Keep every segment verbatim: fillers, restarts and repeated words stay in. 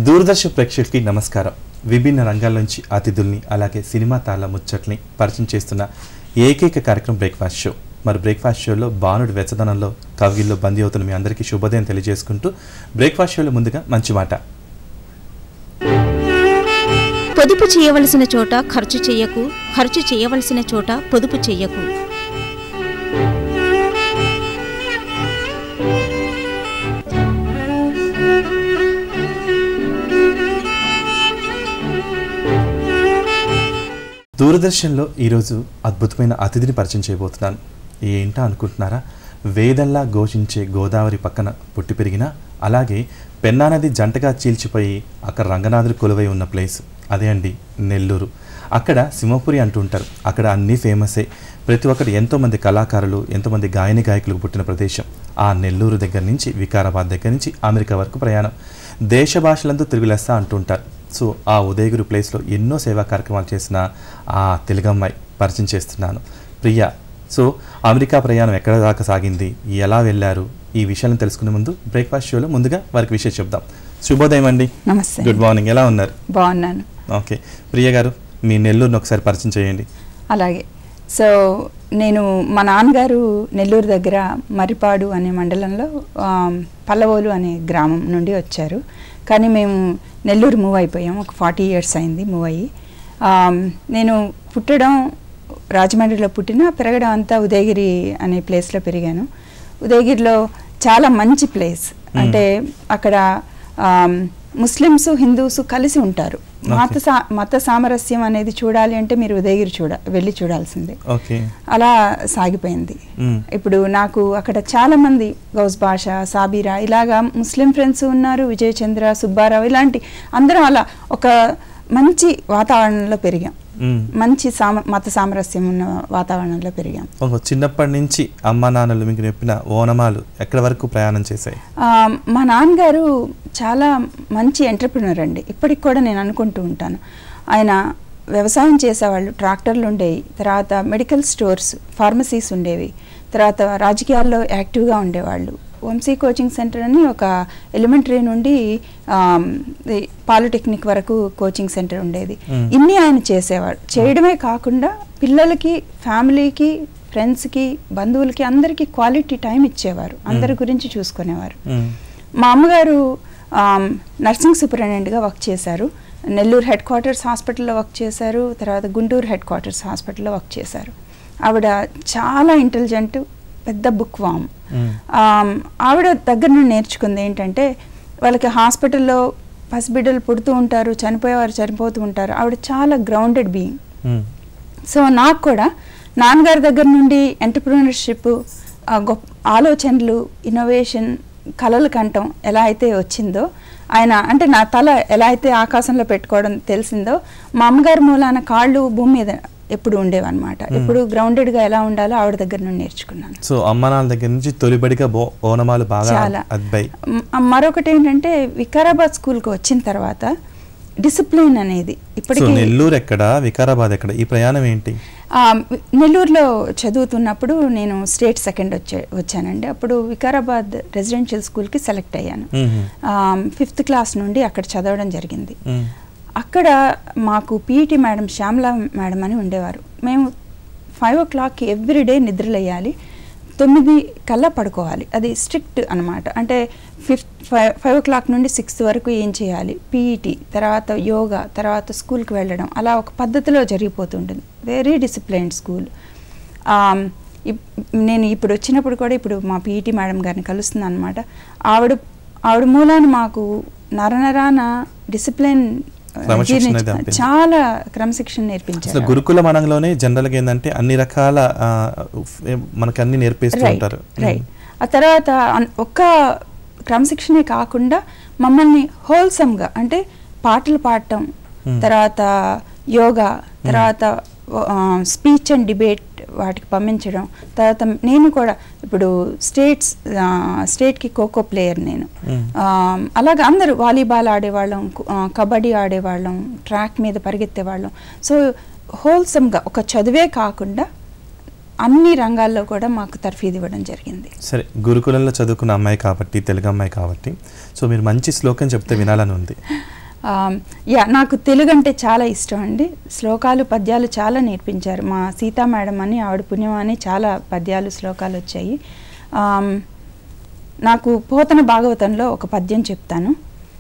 దూరదర్శన్ ప్రేక్షకులకి నమస్కారం. విభిన్న రంగాల నుంచి అతిథుల్ని అలాగే సినిమా తాళ్ళ ముచ్చట్ని పరిచయం చేస్తున్న ఏకైక కార్యక్రమం బ్రేక్ఫాస్ట్ షో. మరి బ్రేక్ఫాస్ట్ షోలో బాణుడి వెచ్చదనంలో కవిగిల్లో బందీ అవుతున్న మీ అందరికీ శుభోదయం తెలియజేసుకుంటూ బ్రేక్ఫాస్ట్ షోలో ముందుగా మంచి మాట. పొదుపు చేయవలసిన చోట ఖర్చు చేయకు, ఖర్చు చేయవలసిన చోట పొదుపు చేయకు. దూరదర్శన్లో ఈరోజు అద్భుతమైన అతిథిని పరిచయం చేయబోతున్నాను. ఏంటా అనుకుంటున్నారా? వేదల్లా ఘోషించే గోదావరి పక్కన పుట్టి పెరిగిన, అలాగే పెన్నా నది జంటగా చీల్చిపోయి అక్కడ రంగనాథుడు కొలువై ఉన్న ప్లేస్ అదే అండి నెల్లూరు. అక్కడ సింహపురి అంటూ ఉంటారు. అక్కడ అన్నీ ఫేమసే. ప్రతి ఒక్కటి ఎంతోమంది కళాకారులు, ఎంతోమంది గాయని గాయకులకు పుట్టిన ప్రదేశం. ఆ నెల్లూరు దగ్గర నుంచి వికారాబాద్ దగ్గర నుంచి అమెరికా వరకు ప్రయాణం. దేశ భాషలంతా తిరుగులేస్తా అంటుంటారు. సో ఆ ఉదయగిరి ప్లేస్లో ఎన్నో సేవా కార్యక్రమాలు చేసిన ఆ తెలుగమ్మాయి పరిచయం చేస్తున్నాను, ప్రియ. సో అమెరికా ప్రయాణం ఎక్కడ దాకా సాగింది, ఎలా వెళ్ళారు, ఈ విషయాలను తెలుసుకునే ముందు బ్రేక్ఫాస్ట్ షోలో ముందుగా వారికి విషయం చెప్దాం. శుభోదయం అండి. నమస్తే. Good morning. ఎలా ఉన్నారు? బాగున్నాను. ఓకే, ప్రియ గారు మీ నెల్లూరుని ఒకసారి పరిచయం చేయండి. అలాగే. సో నేను మా నాన్నగారు నెల్లూరు దగ్గర మర్రిపాడు అనే మండలంలో పల్లవోలు అనే గ్రామం నుండి వచ్చారు. కానీ మేము నెల్లూరు మూవ్ అయిపోయాం. ఒక ఫార్టీ ఇయర్స్ అయింది మూవ్ అయ్యి. నేను పుట్టడం రాజమండ్రిలో పుట్టిన, పెరగడం అంతా ఉదయగిరి అనే ప్లేస్లో పెరిగాను. ఉదయగిరిలో చాలా మంచి ప్లేస్. అంటే అక్కడ ముస్లిమ్స్ హిందూస్ కలిసి ఉంటారు. మత సా మత సామరస్యం అనేది చూడాలి అంటే మీరు ఉదయగిరి చూడ వెళ్ళి చూడాల్సిందే. అలా సాగిపోయింది. ఇప్పుడు నాకు అక్కడ చాలా మంది గౌస్ భాష, సాబీరా ఇలాగా ముస్లిం ఫ్రెండ్స్ ఉన్నారు, విజయ్ చంద్ర, సుబ్బారావు ఇలాంటి అందరం అలా ఒక మంచి వాతావరణంలో పెరిగాం. మంచి సామ మత సామరస్యం ఉన్న వాతావరణంలో పెరిగాం. చిన్నప్పటి నుంచి అమ్మ నాన్నలు మీకు చెప్పిన ఓనమాలు ఎక్కడి వరకు ప్రయాణం చేశాయి? మా నాన్నగారు చాలా మంచి ఎంటర్ప్రినర్ అండి. ఇప్పటికి కూడా నేను అనుకుంటూ ఉంటాను. ఆయన వ్యవసాయం చేసేవాళ్ళు, ట్రాక్టర్లు ఉండేవి, తర్వాత మెడికల్ స్టోర్స్, ఫార్మసీస్ ఉండేవి, తర్వాత రాజకీయాల్లో యాక్టివ్గా ఉండేవాళ్ళు. వంశీ కోచింగ్ సెంటర్ అని ఒక ఎలిమెంటరీ నుండి పాలిటెక్నిక్ వరకు కోచింగ్ సెంటర్ ఉండేది. ఇన్ని ఆయన చేసేవాడు. చేయడమే కాకుండా పిల్లలకి, ఫ్యామిలీకి, ఫ్రెండ్స్కి, బంధువులకి అందరికీ క్వాలిటీ టైం ఇచ్చేవారు. అందరి గురించి చూసుకునేవారు. మా అమ్మగారు నర్సింగ్ సూపరింటెండెంట్గా వర్క్ చేశారు. నెల్లూరు హెడ్ క్వార్టర్స్ హాస్పిటల్లో వర్క్ చేశారు. తర్వాత గుంటూరు హెడ్ క్వార్టర్స్ హాస్పిటల్లో వర్క్ చేశారు. ఆవిడ చాలా ఇంటెలిజెంట్, పెద్ద బుక్ వామ్. ఆవిడ దగ్గర నుండి నేర్చుకుంది ఏంటంటే, వాళ్ళకి హాస్పిటల్లో పసిబిడ్డలు పుడుతూ ఉంటారు, చనిపోయేవారు చనిపోతూ ఉంటారు. ఆవిడ చాలా గ్రౌండెడ్ బీయింగ్. సో నాకు కూడా నాన్నగారి దగ్గర నుండి ఎంటర్ప్రినర్షిప్, గొప్ప ఆలోచనలు, ఇన్నోవేషన్, కళలు కంఠం ఎలా అయితే వచ్చిందో, ఆయన అంటే నా తల ఎలా అయితే ఆకాశంలో పెట్టుకోవడం తెలిసిందో, మా అమ్మగారి మూలాన కాళ్ళు భూమి మీద ఎప్పుడు ఉండేవన్నమాట. ఎప్పుడు గ్రౌండెడ్గా ఎలా ఉండాలో ఆవిడ దగ్గర నుండి నేర్చుకున్నాను. సో అమ్మ నాన్న దగ్గర నుంచి తొలిబడిగా ఓనమాలు బాగా చాలా. మరొకటి ఏంటంటే, వికారాబాద్ స్కూల్కి వచ్చిన తర్వాత డిసిప్లిన్ అనేది ఇప్పటికీ. నెల్లూరు ఎక్కడ, వికారాబాద్ ఎక్కడ, ఈ ప్రయాణం ఏంటి? నెల్లూరులో చదువుతున్నప్పుడు నేను స్టేట్ సెకండ్ వచ్చే వచ్చానండి. అప్పుడు వికారాబాద్ రెసిడెన్షియల్ స్కూల్కి సెలెక్ట్ అయ్యాను. ఫిఫ్త్ క్లాస్ నుండి అక్కడ చదవడం జరిగింది. అక్కడ మాకు పీఈటీ మేడం, శ్యామల మేడం అని ఉండేవారు. మేము ఫైవ్ ఓ క్లాక్కి ఎవ్రీడే నిద్రలేయాలి, తొమ్మిది కల్లా పడుకోవాలి. అది స్ట్రిక్ట్ అనమాట. అంటే fifth five five o'clock నుండి సిక్స్ వరకు ఏం చేయాలి, పీఈటీ, తర్వాత యోగా, తర్వాత స్కూల్కి వెళ్ళడం, అలా ఒక పద్ధతిలో జరిగిపోతుంటుంది. Very disciplined school. నేను ఇప్పుడు వచ్చినప్పుడు కూడా ఇప్పుడు మా పీఈటీ మేడం గారిని కలుస్తున్నాను అనమాట. ఆవిడ ఆవిడ మూలాన మాకు నరనరాన డిసిప్లిన్, చాలా క్రమశిక్షణ నేర్పించారు. గురుకుల మనంలోనే జనరల్గా ఏంటంటే అన్ని రకాల మనకి అన్ని నేర్పిస్తూ ఉంటారు. రైట్. ఆ తర్వాత ఒక్క క్రమశిక్షణే కాకుండా మమ్మల్ని హోల్సమ్గా, అంటే పాటలు పాడటం, తర్వాత యోగా, తర్వాత స్పీచ్ అండ్ డిబేట్ వాటికి పంపించడం. తర్వాత నేను కూడా ఇప్పుడు స్టేట్స్ స్టేట్కి ఖోఖో ప్లేయర్ నేను. అలాగే అందరూ వాలీబాల్ ఆడేవాళ్ళం, కబడ్డీ ఆడేవాళ్ళం, ట్రాక్ మీద పరిగెత్తేవాళ్ళం. సో హోల్సమ్గా ఒక చదువే కాకుండా అన్ని రంగాల్లో కూడా మాకు తర్ఫీదు ఇవ్వడం జరిగింది. సరే, గురుకులంలో చదువుకున్న అమ్మాయి కాబట్టి, తెలుగు అమ్మాయి కాబట్టి, సో మీరు మంచి శ్లోకం చెప్తే వినాలని ఉంది. యా నాకు తెలుగు అంటే చాలా ఇష్టం అండి. శ్లోకాలు పద్యాలు చాలా నేర్పించారు మా సీతా మేడం అని, ఆవిడ పుణ్యం అని చాలా పద్యాలు శ్లోకాలు వచ్చాయి. నాకు పోతన భాగవతంలో ఒక పద్యం చెప్తాను,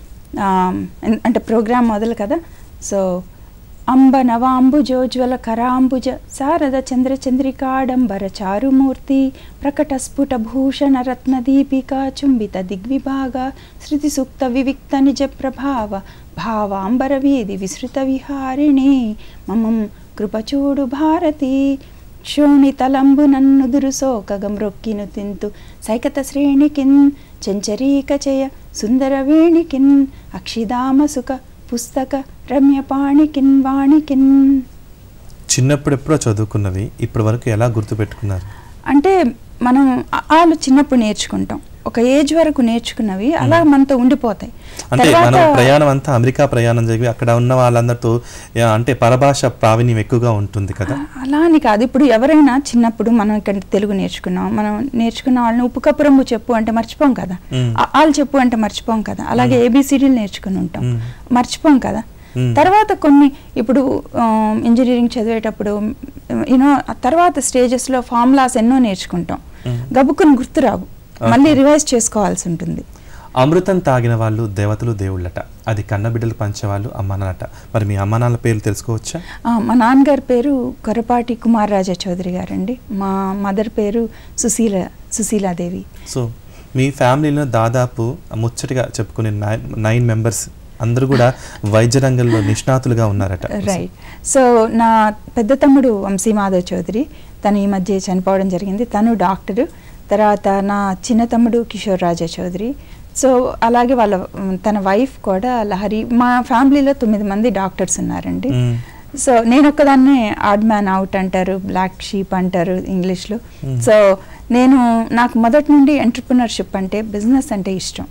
అంటే ప్రోగ్రాం మొదలు కదా. సో అంబ నవాంబుజోజ్వల కరాంబుజ శారద చంద్ర చంద్రికాడంబర చారుమూర్తి ప్రకట స్ఫుట భూషణ రత్న దీపిక చుంబిత దిగ్విభాగ శృతి సూక్త వివిక్త నిజ ప్రభావ భావాంబర వీధి విసృత విహారిణి మమం కృపచూడు భారతి శోణితలంబు నన్ను దురుసోకగం రొక్కిను తింతు సైకత శ్రేణికిన్ చెంచరీక చయ సుందర వేణికిన్ అక్షిదామ సుఖ పుస్తక రమ్యపాణికిన్ వాణికిన్. చిన్నప్పుడు ఎప్పుడో చదువుకున్నవి ఇప్పటి వరకు ఎలా గుర్తుపెట్టుకున్నారు? అంటే మనం వాళ్ళు చిన్నప్పుడు నేర్చుకుంటాం, ఒక ఏజ్ వరకు నేర్చుకున్నవి అలా మనతో ఉండిపోతాయి. అంటే మనం ప్రయాణం అంతా అమెరికా ప్రయాణం జరిగి అక్కడ ఉన్న వాళ్ళందరితో అంటే పరభాష ప్రావీణ్యం ఎక్కువగా ఉంటుంది కదా. అలా అని కాదు, ఇప్పుడు ఎవరైనా చిన్నప్పుడు మనం ఇక్కడ తెలుగు నేర్చుకున్నాం, మనం నేర్చుకున్న వాళ్ళని ఉప్పు కప్పురమ్ము చెప్పు అంటే మర్చిపోం కదా, వాళ్ళు చెప్పు అంటే మర్చిపోం కదా. అలాగే ఏబిసిడీలు నేర్చుకుని ఉంటాం, మర్చిపోం కదా. తర్వాత కొన్ని ఇప్పుడు ఇంజనీరింగ్ చదివేటప్పుడు యూనో తర్వాత స్టేజెస్లో ఫార్ములాస్ ఎన్నో నేర్చుకుంటాం, గబుక్కుని గుర్తురావు, మళ్ళీ రివైజ్ చేసుకోవాల్సి ఉంటుంది. అమృతం తాగిన వాళ్ళు దేవతలు దేవుళ్ళట, అది కన్నబిడ్డలు పంచేవాళ్ళు అమ్మానాన్నట. మరి మీ అమ్మానాన్న పేర్లు తెలుసుకోవచ్చా? మా నాన్నగారి పేరు కొర్రపాటి కుమార్ రాజా చౌదరి గారండి, మా మదర్ పేరు సుశీల సుశీలాదేవి. సో మీ ఫ్యామిలీలో దాదాపు ముచ్చటగా చెప్పుకునే నైన్ నైన్ మెంబర్స్ అందరూ కూడా వైద్య రంగంలో నిష్ణాతులుగా ఉన్నారట. రైట్. సో నా పెద్ద తమ్ముడు వంశీ మాధవ్ చౌదరి, తను ఈ మధ్య చనిపోవడం జరిగింది, తను డాక్టరు. తర్వాత నా చిన్న తమ్ముడు కిషోర్ రాజా చౌదరి. సో అలాగే వాళ్ళ తన వైఫ్ కూడా లహరి. మా ఫ్యామిలీలో తొమ్మిది మంది డాక్టర్స్ ఉన్నారండి. సో నేను ఒక్కదాన్నే ఆడ్ మ్యాన్ అవుట్ అంటారు, బ్లాక్ షీప్ అంటారు ఇంగ్లీష్లో. సో నేను నాకు మొదటి నుండి ఎంటర్ప్రినర్షిప్ అంటే బిజినెస్ అంటే ఇష్టం.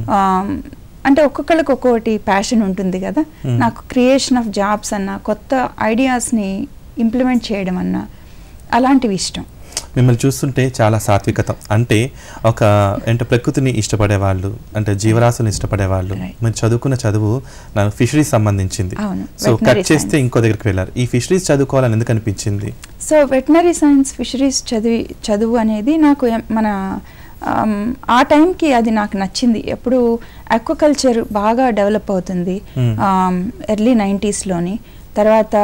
అంటే ఒక్కొక్కరికి ఒక్కొక్కటి ప్యాషన్ ఉంటుంది కదా. నాకు క్రియేషన్ ఆఫ్ జాబ్స్ అన్న, కొత్త ఐడియాస్ని ఇంప్లిమెంట్ చేయడం అన్న, అలాంటివి ఇష్టం. మిమ్మల్ని చూస్తుంటే చాలా సాత్వికత, అంటే ఒక అంటే ప్రకృతిని ఇష్టపడేవాళ్ళు, అంటే జీవరాశులను ఇష్టపడేవాళ్ళు. మీరు చదువుకున్న చదువు నాకు ఫిషరీస్ సంబంధించింది. సో కట్ చేస్తే ఇంకో దగ్గరికి వెళ్ళారు. ఈ ఫిషరీస్ చదువుకోవాలని ఎందుకు అనిపించింది? సో వెటనరీ సైన్స్ ఫిషరీస్ చదివి చదువు అనేది నాకు మన ఆ టైంకి అది నాకు నచ్చింది. ఎప్పుడు అక్వాకల్చర్ బాగా డెవలప్ అవుతుంది ఎర్లీ నైంటీస్లోని. తర్వాత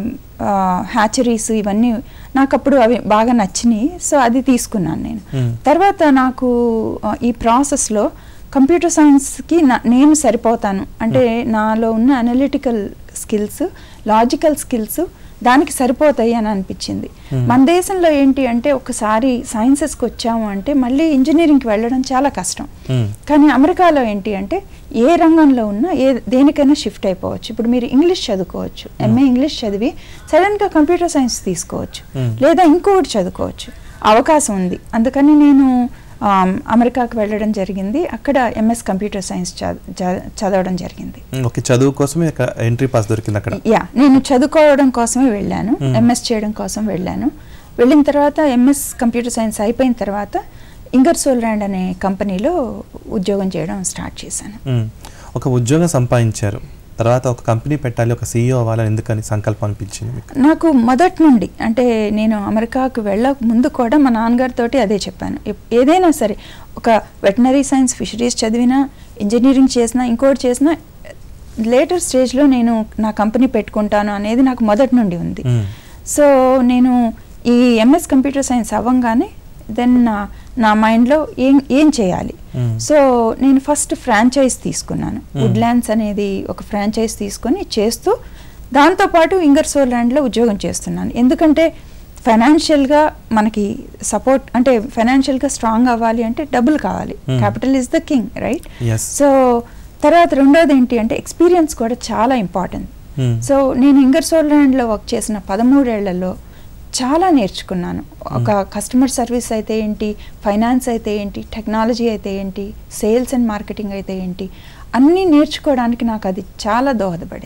హ్యాచరీస్ ఇవన్నీ నాకు అప్పుడు అవి బాగా నచ్చినాయి. సో అది తీసుకున్నాను నేను. తర్వాత నాకు ఈ ప్రాసెస్లో కంప్యూటర్ సైన్స్కి నేను సరిపోతాను అంటే నాలో ఉన్న అనలిటికల్ స్కిల్స్, లాజికల్ స్కిల్స్ దానికి సరిపోతాయి అని అనిపించింది. మన దేశంలో ఏంటి అంటే ఒకసారి సైన్సెస్కి వచ్చాము అంటే మళ్ళీ ఇంజనీరింగ్కి వెళ్ళడం చాలా కష్టం. కానీ అమెరికాలో ఏంటి అంటే ఏ రంగంలో ఉన్నా ఏ దేనికైనా షిఫ్ట్ అయిపోవచ్చు. ఇప్పుడు మీరు ఇంగ్లీష్ చదువుకోవచ్చు, ఎంఏ ఇంగ్లీష్ చదివి సడన్గా కంప్యూటర్ సైన్స్ తీసుకోవచ్చు, లేదా ఇంకొకటి చదువుకోవచ్చు, అవకాశం ఉంది. అందుకని నేను అమెరికాకి వెళ్ళడం జరిగింది. అక్కడ ఎంఎస్ కంప్యూటర్ సైన్స్ చదవడం జరిగింది. ఓకే, చదువు కోసమే ఎంట్రీ పాస్ దొరికింది అక్కడ? యా, నేను చదువుకోవడం కోసమే వెళ్ళాను, ఎంఎస్ చేయడం కోసం వెళ్ళాను. వెళ్ళిన తర్వాత ఎంఎస్ కంప్యూటర్ సైన్స్ అయిపోయిన తర్వాత ఇంగర్సోల్ ల్యాండ్ అనే కంపెనీలో ఉద్యోగం చేయడం స్టార్ట్ చేశాను. ఒక ఉద్యోగం సంపాదించారు, తర్వాత ఒక కంపెనీ పెట్టాలి, ఒక సీఈఓ అవ్వాలని ఎందుకని సంకల్పం అనిపించింది? నాకు మొదటి నుండి అంటే నేను అమెరికాకు వెళ్ళక ముందు కూడా మా నాన్నగారితో అదే చెప్పాను. ఏదైనా సరే ఒక వెటనరీ సైన్స్ ఫిషరీస్ చదివినా, ఇంజనీరింగ్ చేసినా, ఇంకోటి చేసినా లేటర్ స్టేజ్లో నేను నా కంపెనీ పెట్టుకుంటాను అనేది నాకు మొదటి నుండి ఉంది. సో నేను ఈ ఎంఎస్ కంప్యూటర్ సైన్స్ అవ్వంగానే దెన్ నా మైండ్లో ఏం ఏం చేయాలి. సో నేను ఫస్ట్ ఫ్రాంచైజ్ తీసుకున్నాను. వుడ్లాండ్స్ అనేది ఒక ఫ్రాంచైజ్ తీసుకొని చేస్తూ దాంతోపాటు ఇంగర్సోల్ ల్యాండ్లో ఉద్యోగం చేస్తున్నాను. ఎందుకంటే ఫైనాన్షియల్గా మనకి సపోర్ట్ అంటే ఫైనాన్షియల్గా స్ట్రాంగ్ అవ్వాలి అంటే డబ్బులు కావాలి. Capital is the king, right? So తర్వాత రెండోది ఏంటి అంటే ఎక్స్పీరియన్స్ కూడా చాలా ఇంపార్టెంట్. సో నేను ఇంగర్సోల్ ల్యాండ్లో వర్క్ చేసిన పదమూడేళ్లలో చాలా నేర్చుకున్నాను. ఒక కస్టమర్ సర్వీస్ అయితే ఏంటి, ఫైనాన్స్ అయితే ఏంటి, టెక్నాలజీ అయితే ఏంటి, సేల్స్ అండ్ మార్కెటింగ్ అయితే ఏంటి, అన్నీ నేర్చుకోవడానికి నాకు అది చాలా దోహదపడింది.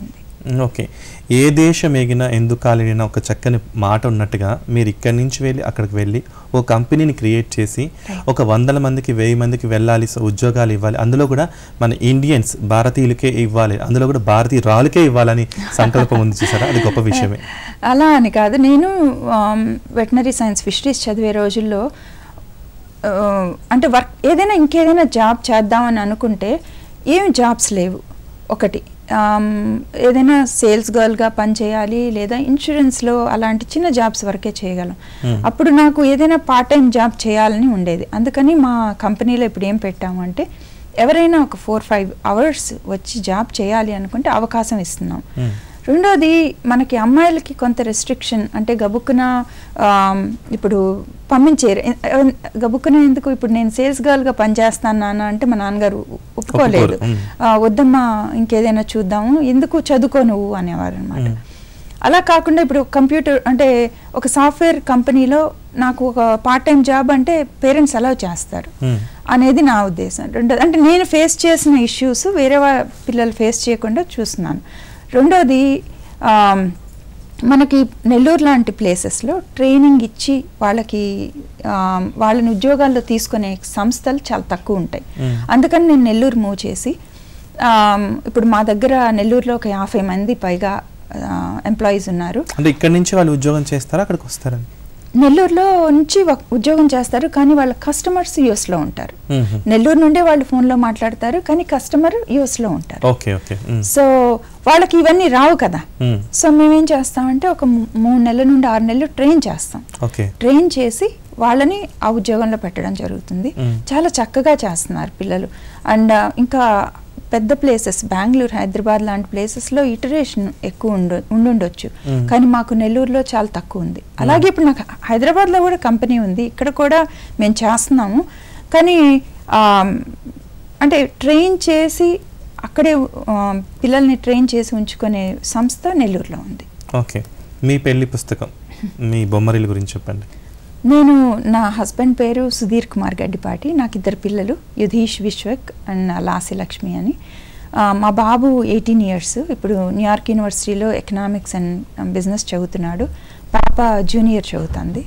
ఓకే. ఏ దేశం ఎగినా ఎందుకు కాలినా ఒక చక్కని మాట ఉన్నట్టుగా మీరు ఇక్కడి నుంచి వెళ్ళి అక్కడికి వెళ్ళి ఓ కంపెనీని క్రియేట్ చేసి ఒక వందల మందికి వెయ్యి మందికి వెళ్ళాలి, ఉద్యోగాలు ఇవ్వాలి, అందులో కూడా మన ఇండియన్స్ భారతీయులకే ఇవ్వాలి, అందులో కూడా భారతీయురాలకే ఇవ్వాలని సంకల్పం ఉంది చూసారా, అది గొప్ప విషయమే. అలా అని కాదు, నేను వెటనరీ సైన్స్ ఫిషరీస్ చదివే రోజుల్లో అంటే వర్క్ ఏదైనా ఇంకేదైనా జాబ్ చేద్దామని అనుకుంటే ఏమి జాబ్స్ లేవు. ఒకటి ఏదైనా సేల్స్ గర్ల్గా పనిచేయాలి లేదా ఇన్సూరెన్స్లో అలాంటి చిన్న జాబ్స్ వరకే చేయగలం. అప్పుడు నాకు ఏదైనా పార్ట్ టైం జాబ్ చేయాలని ఉండేది. అందుకని మా కంపెనీలో ఇప్పుడు ఏం పెట్టాము అంటే ఎవరైనా ఒక ఫోర్ ఫైవ్ అవర్స్ వచ్చి జాబ్ చేయాలి అనుకుంటే అవకాశం ఇస్తున్నాం. రెండోది మనకి అమ్మాయిలకి కొంత రెస్ట్రిక్షన్, అంటే గబుక్కున ఇప్పుడు పంపించేరు, గబుక్కున ఎందుకు, ఇప్పుడు నేను సేల్స్ గర్ల్గా పనిచేస్తాను నాన్న అంటే మా నాన్నగారు ఒప్పుకోలేదు, వద్దమ్మా ఇంకేదైనా చూద్దాము, ఎందుకు చదువుకో నువ్వు అనేవారు అనమాట. అలా కాకుండా ఇప్పుడు కంప్యూటర్ అంటే ఒక సాఫ్ట్వేర్ కంపెనీలో నాకు ఒక పార్ట్ టైం జాబ్ అంటే పేరెంట్స్ అలౌ చేస్తారు అనేది నా ఉద్దేశం. రెండోది అంటే నేను ఫేస్ చేసిన ఇష్యూస్ వేరే పిల్లలు ఫేస్ చేయకుండా చూస్తున్నాను. రెండోది మనకి నెల్లూరు లాంటి ప్లేసెస్లో ట్రైనింగ్ ఇచ్చి వాళ్ళకి వాళ్ళని ఉద్యోగాల్లో తీసుకునే సంస్థలు చాలా తక్కువ ఉంటాయి. అందుకని నేను నెల్లూరు మూవ్ చేసి ఇప్పుడు మా దగ్గర నెల్లూరులో ఒక యాభై మంది పైగా ఎంప్లాయీస్ ఉన్నారు. అంటే ఇక్కడ నుంచి వాళ్ళు ఉద్యోగం చేస్తారా, అక్కడికి వస్తారా? నెల్లూరులో నుంచి ఉద్యోగం చేస్తారు, కానీ వాళ్ళ కస్టమర్స్ యూఎస్లో ఉంటారు. నెల్లూరు నుండే వాళ్ళు ఫోన్లో మాట్లాడతారు, కానీ కస్టమర్ యూఎస్లో ఉంటారు. సో వాళ్ళకి ఇవన్నీ రావు కదా. సో మేమేం చేస్తామంటే ఒక మూడు నెలల నుండి ఆరు నెలలు ట్రైన్ చేస్తాం. ట్రైన్ చేసి వాళ్ళని ఆ ఉద్యోగంలో పెట్టడం జరుగుతుంది. చాలా చక్కగా చేస్తున్నారు పిల్లలు. అండ్ ఇంకా పెద్ద ప్లేసెస్ బెంగళూరు, హైదరాబాద్ లాంటి ప్లేసెస్లో ఇటరేషన్ ఎక్కువ ఉండ ఉండుండొచ్చు, కానీ మాకు నెల్లూరులో చాలా తక్కువ ఉంది. అలాగే ఇప్పుడు నాకు హైదరాబాద్లో కూడా కంపెనీ ఉంది, ఇక్కడ కూడా మేము చేస్తున్నాము, కానీ అంటే ట్రైన్ చేసి అక్కడే పిల్లల్ని ట్రైన్ చేసి ఉంచుకునే సంస్థ నెల్లూరులో ఉంది. ఓకే. మీ పెళ్లి పుస్తకం, మీ బొమ్మరిల గురించి చెప్పండి. నేను నా హస్బెండ్ పేరు సుధీర్ కుమార్ గడ్డిపాటి, నాకు ఇద్దరు పిల్లలు యుధీష్ విశ్వక్ అండ్ లాసి లక్ష్మి అని. మా బాబు ఎయిటీన్ ఇయర్స్, ఇప్పుడు న్యూయార్క్ యూనివర్సిటీలో ఎకనామిక్స్ అండ్ బిజినెస్ చదువుతున్నాడు. పాప జూనియర్ చదువుతుంది.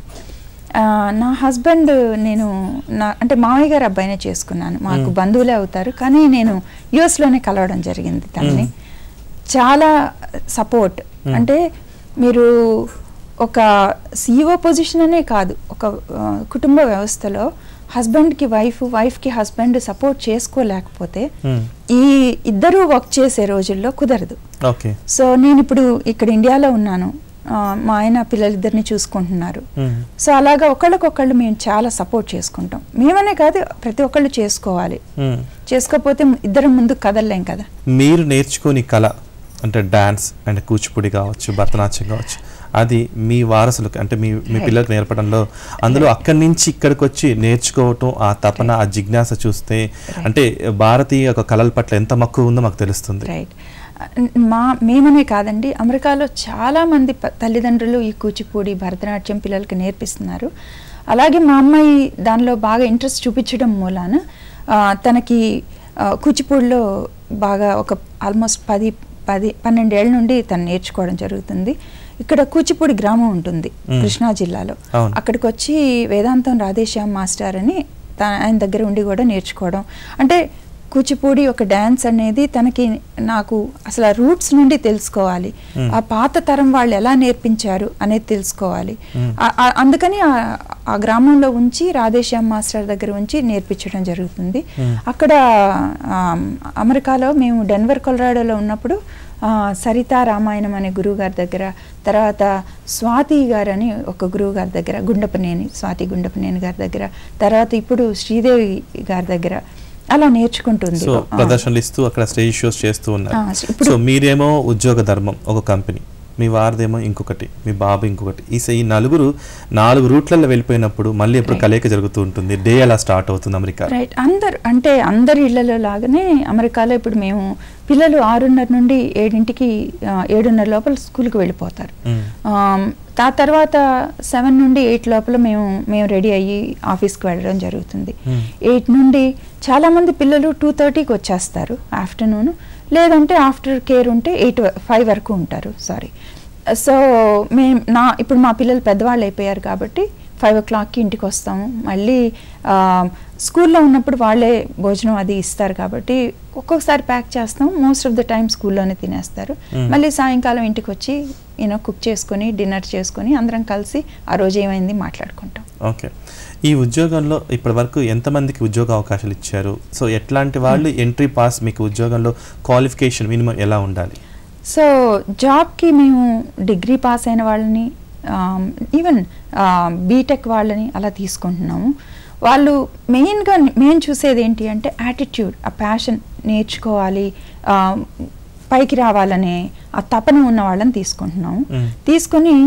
నా హస్బెండ్ నేను నా అంటే మామయ్య గారు అబ్బాయినే చేసుకున్నాను, మాకు బంధువులే అవుతారు, కానీ నేను యుఎస్లోనే కలవడం జరిగింది తనని. చాలా సపోర్ట్, అంటే మీరు ఒక సిఇఓ పొజిషన్ అనే కాదు, ఒక కుటుంబ వ్యవస్థలో హస్బెండ్కి వైఫ్, వైఫ్కి హస్బెండ్ సపోర్ట్ చేసుకోలేకపోతే ఈ ఇద్దరు వర్క్ చేసే రోజుల్లో కుదరదు. సో నేను ఇప్పుడు ఇక్కడ ఇండియాలో ఉన్నాను, మా ఆయన పిల్లలిద్దరిని చూసుకుంటున్నారు. సో అలాగా ఒకళ్ళకొకళ్ళు మేము చాలా సపోర్ట్ చేసుకుంటాం. మేమనే కాదు, ప్రతి ఒక్కళ్ళు చేసుకోవాలి. చేసుకోకపోతే ఇద్దరం ముందుకు కదలలేం కదా. మీరు నేర్చుకోని కళ అంటే డాన్స్ అండ్ కూచిపూడి కావచ్చు, భరతనాట్యం కావచ్చు, అది మీ వారసులకు అంటే మీ మీ పిల్లలకు నేర్పడంలో, అందులో అక్కడి నుంచి ఇక్కడికి వచ్చి నేర్చుకోవటం, ఆ తపన, ఆ జిజ్ఞాస చూస్తే అంటే భారతీయ ఒక కళల పట్ల ఎంత మక్కువ ఉందో మాకు తెలుస్తుంది. రైట్. మా మేమనే కాదండి, అమెరికాలో చాలామంది తల్లిదండ్రులు ఈ కూచిపూడి, భరతనాట్యం పిల్లలకి నేర్పిస్తున్నారు. అలాగే మా అమ్మాయి దానిలో బాగా ఇంట్రెస్ట్ చూపించడం మూలాన తనకి కూచిపూడిలో బాగా ఒక ఆల్మోస్ట్ పది పది పన్నెండేళ్ల నుండి తను నేర్చుకోవడం జరుగుతుంది. ఇక్కడ కూచిపూడి గ్రామం ఉంటుంది కృష్ణా జిల్లాలో, అక్కడికి వచ్చి వేదాంతం రాధేశ్యామ్ మాస్టర్ అని ఆయన దగ్గర ఉండి కూడా నేర్చుకోవడం. అంటే కూచిపూడి ఒక డ్యాన్స్ అనేది తనకి, నాకు అసలు ఆ రూట్స్ నుండి తెలుసుకోవాలి, ఆ పాత తరం వాళ్ళు ఎలా నేర్పించారు అనేది తెలుసుకోవాలి. అందుకని ఆ గ్రామంలో ఉంచి రాధేశ్యామ్ మాస్టర్ దగ్గర ఉంచి నేర్పించడం జరుగుతుంది. అక్కడ అమెరికాలో మేము డెన్వర్ కొలరాడోలో ఉన్నప్పుడు సరితా రామాయణం అనే గురువు గారి దగ్గర, తర్వాత స్వాతి గారు అని ఒక గురువు గారి దగ్గర, గుండపనేని స్వాతి గుండపనేని గారి దగ్గర, తర్వాత ఇప్పుడు శ్రీదేవి గారి దగ్గర అలా నేర్చుకుంటుంది. సో ప్రదర్శనలు ఇస్తూ అక్కడ స్టేజ్ షోస్ చేస్తూ ఉన్నారు. సో మీరేమో ఉద్యోగ ధర్మం ఒక కంపెనీ, మీ వారిదేమో ఇంకొకటి, మీ బాబు ఇంకొకటి. ఈ ఈ నలుగురు నాలుగు రూట్లలో వెళ్ళిపోయినప్పుడు మళ్ళీ ఎప్పుడు కలయిక జరుగుతూ ఉంటుంది. డే అలా స్టార్ట్ అవుతుంది అమెరికా. రైట్. అందరు అంటే అందరి ఇళ్లలో లాగానే అమెరికాలో ఇప్పుడు మేము పిల్లలు ఆరున్నర నుండి ఏడింటికి ఏడున్నర లోపల స్కూల్కి వెళ్ళిపోతారు. ఆ తర్వాత సెవెన్ నుండి ఎయిట్ లోపల మేము మేము రెడీ అయ్యి ఆఫీస్కి వెళ్ళడం జరుగుతుంది. ఎయిట్ నుండి చాలామంది పిల్లలు టూ థర్టీకి వచ్చేస్తారు ఆఫ్టర్నూన్, లేదంటే ఆఫ్టర్ కేర్ ఉంటే ఎయిట్ ఫైవ్ వరకు ఉంటారు. సారీ సో మేము నా ఇప్పుడు మా పిల్లలు పెద్దవాళ్ళు అయిపోయారు కాబట్టి ఫైవ్ ఓ క్లాక్కి ఇంటికి వస్తాము. మళ్ళీ స్కూల్లో ఉన్నప్పుడు వాళ్ళే భోజనం అది ఇస్తారు కాబట్టి ఒక్కొక్కసారి ప్యాక్ చేస్తాం, మోస్ట్ ఆఫ్ ద టైం స్కూల్లోనే తినేస్తారు. మళ్ళీ సాయంకాలం ఇంటికి వచ్చి యూనో కుక్ చేసుకొని డిన్నర్ చేసుకొని అందరం కలిసి ఆ రోజు ఏమైంది మాట్లాడుకుంటాం. ఓకే, ఈ ఉద్యోగంలో ఇప్పటి వరకు ఎంతమందికి ఉద్యోగ అవకాశాలు ఇచ్చారు? సో ఎట్లాంటి వాళ్ళు ఎంట్రీ పాస్, మీకు ఉద్యోగంలో క్వాలిఫికేషన్ మినిమం ఎలా ఉండాలి? సో జాబ్కి మేము డిగ్రీ పాస్ అయిన వాళ్ళని, ఈవెన్ బీటెక్ వాళ్ళని అలా తీసుకుంటున్నాము. వాళ్ళు మెయిన్గా మేము చూసేది ఏంటి అంటే యాటిట్యూడ్, ఆ ప్యాషన్, నేర్చుకోవాలి, పైకి రావాలనే ఆ తపన ఉన్న వాళ్ళని తీసుకుంటున్నాము. తీసుకొని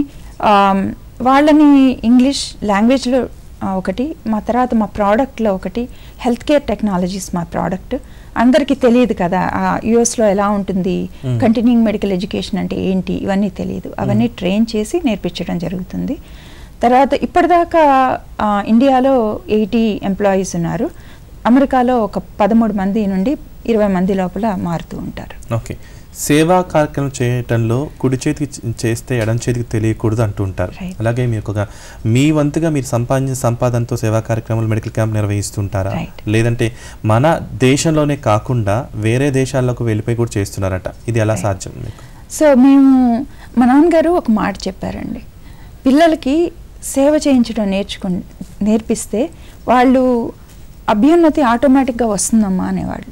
వాళ్ళని ఇంగ్లీష్ లాంగ్వేజ్లో ఒకటి, మా తర్వాత మా ప్రోడక్ట్లో ఒకటి, హెల్త్ కేర్ టెక్నాలజీస్ మా ప్రోడక్ట్. అందరికీ తెలియదు కదా యుఎస్లో ఎలా ఉంటుంది, కంటిన్యూయింగ్ మెడికల్ ఎడ్యుకేషన్ అంటే ఏంటి, ఇవన్నీ తెలియదు. అవన్నీ ట్రైన్ చేసి నేర్పించడం జరుగుతుంది. తర్వాత ఇప్పటిదాకా ఇండియాలో ఎయిటీ ఎంప్లాయీస్ ఉన్నారు. అమెరికాలో ఒక పదమూడు మంది నుండి ఇరవై మంది లోపల మారుతూ ఉంటారు. ఓకే, సేవా కార్యక్రమం చేయటంలో కుడి చేతికి చేస్తే ఎడం చేతికి తెలియకూడదు అంటూ ఉంటారు. అలాగే మీరు ఒక మీ వంతుగా మీరు సంపాదించిన సంపాదనతో సేవా కార్యక్రమాలు, మెడికల్ క్యాంప్ నిర్వహిస్తుంటారా? లేదంటే మన దేశంలోనే కాకుండా వేరే దేశాల్లోకి వెళ్ళిపోయి కూడా చేస్తున్నారట, ఇది ఎలా సాధ్యం మీకు? సో మేము మా నాన్నగారు ఒక మాట చెప్పారండి, పిల్లలకి సేవ చేయించడం నేర్చుకు నేర్పిస్తే వాళ్ళు అభ్యున్నతి ఆటోమేటిక్గా వస్తుందమ్మా అనేవాళ్ళు.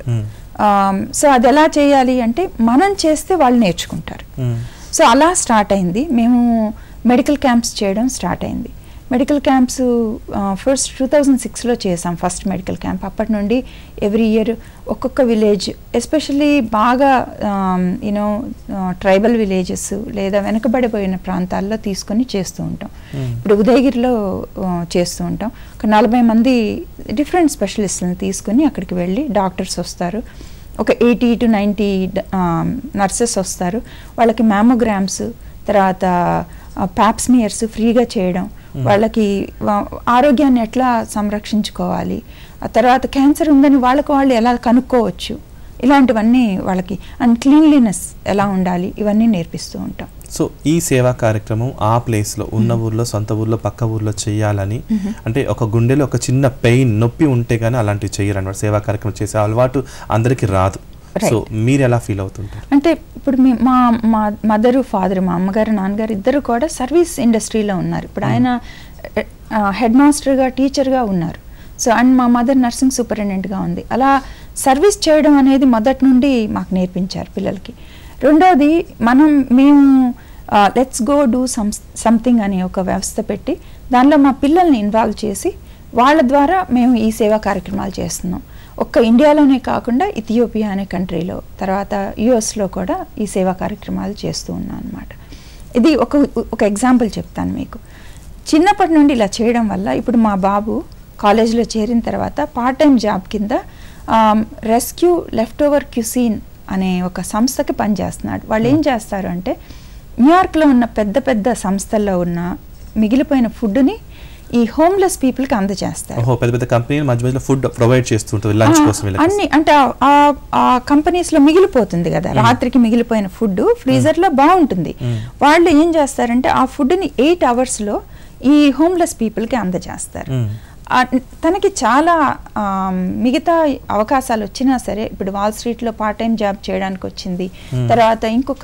సో అది ఎలా చేయాలి అంటే మనం చేస్తే వాళ్ళు నేర్చుకుంటారు. సో అలా స్టార్ట్ అయింది. మేము మెడికల్ క్యాంప్స్ చేయడం స్టార్ట్ అయింది. Medical camps first two thousand సిక్స్లో చేసాం ఫస్ట్ మెడికల్ క్యాంప్. అప్పటి నుండి ఎవ్రీ ఇయర్ ఒక్కొక్క విలేజ్, ఎస్పెషల్లీ బాగా యూనో ట్రైబల్ విలేజెస్ లేదా వెనకబడిపోయిన ప్రాంతాల్లో తీసుకొని చేస్తూ ఉంటాం. ఇప్పుడు ఉదయగిరిలో చేస్తూ ఉంటాం. ఒక నలభై మంది డిఫరెంట్ స్పెషలిస్ట్లను తీసుకొని అక్కడికి వెళ్ళి డాక్టర్స్ వస్తారు, ఒక ఎయిటీ టు నైంటీ నర్సెస్ వస్తారు. వాళ్ళకి మ్యామోగ్రామ్స్, తర్వాత ప్యాప్స్మియర్స్ ఫ్రీగా చేయడం, వాళ్ళకి ఆరోగ్యాన్ని ఎట్లా సంరక్షించుకోవాలి, ఆ తర్వాత క్యాన్సర్ ఉందని వాళ్ళకు వాళ్ళు ఎలా కనుక్కోవచ్చు, ఇలాంటివన్నీ వాళ్ళకి, అండ్ క్లీన్లీనెస్ ఎలా ఉండాలి, ఇవన్నీ నేర్పిస్తూ ఉంటాం. సో ఈ సేవా కార్యక్రమం ఆ ప్లేస్లో ఉన్న ఊర్లో, సొంత ఊర్లో, పక్క ఊర్లో చేయాలని, అంటే ఒక గుండెలో ఒక చిన్న పెయిన్, నొప్పి ఉంటే కానీ అలాంటివి చేయరన్నమాట. సేవా కార్యక్రమం చేసే అలవాటు అందరికీ రాదు. సో మీరు ఎలా ఫీల్ అవుతుంటారు? అంటే ఇప్పుడు మీ మా మా మదరు, ఫాదర్, మా అమ్మగారు, నాన్నగారు ఇద్దరు కూడా సర్వీస్ ఇండస్ట్రీలో ఉన్నారు. ఇప్పుడు ఆయన హెడ్ మాస్టర్గా, టీచర్గా ఉన్నారు. సో అండ్ మా మదర్ నర్సింగ్ సూపరింటెండెంట్గా ఉంది. అలా సర్వీస్ చేయడం అనేది మొదటి నుండి మాకు నేర్పించారు పిల్లలకి. రెండోది, మనం మేము let's go do some something అనే ఒక వ్యవస్థ పెట్టి దానిలో మా పిల్లల్ని ఇన్వాల్వ్ చేసి వాళ్ళ ద్వారా మేము ఈ సేవా కార్యక్రమాలు చేస్తున్నాం. ఒక్క ఇండియాలోనే కాకుండా ఇథియోపియా అనే కంట్రీలో, తర్వాత యుఎస్లో కూడా ఈ సేవా కార్యక్రమాలు చేస్తూ ఉన్నాం అన్నమాట. ఇది ఒక ఒక ఎగ్జాంపుల్ చెప్తాను మీకు. చిన్నప్పటి నుండి ఇలా చేయడం వల్ల ఇప్పుడు మా బాబు కాలేజ్లో చేరిన తర్వాత పార్ట్ టైం జాబ్ కింద రెస్క్యూ లెఫ్ట్ ఓవర్ క్యూసీన్ అనే ఒక సంస్థకి పనిచేస్తున్నాడు. వాళ్ళు ఏం చేస్తారు అంటే న్యూయార్క్లో ఉన్న పెద్ద పెద్ద సంస్థల్లో ఉన్న మిగిలిపోయిన ఫుడ్ని ఈ హోమ్లెస్ పీపుల్కి అందజేస్తారు. పెద్ద పెద్ద కంపెనీలు మధ్య మధ్యలో ఫుడ్ ప్రొవైడ్ చేస్తుంటారు లంచ్ కోసం. అన్ని అంటే ఆ కంపెనీస్లో మిగిలిపోతుంది కదా, రాత్రికి మిగిలిపోయిన ఫుడ్ ఫ్రీజర్లో బాగుంటుంది. వాళ్ళు ఏం చేస్తారంటే ఆ ఫుడ్ని ఎయిట్ అవర్స్లో ఈ హోమ్లెస్ పీపుల్కి అందజేస్తారు. తనకి చాలా మిగతా అవకాశాలు వచ్చినా సరే, ఇప్పుడు వాల్ స్ట్రీట్లో పార్ట్ టైం జాబ్ చేయడానికి వచ్చింది, తర్వాత ఇంకొక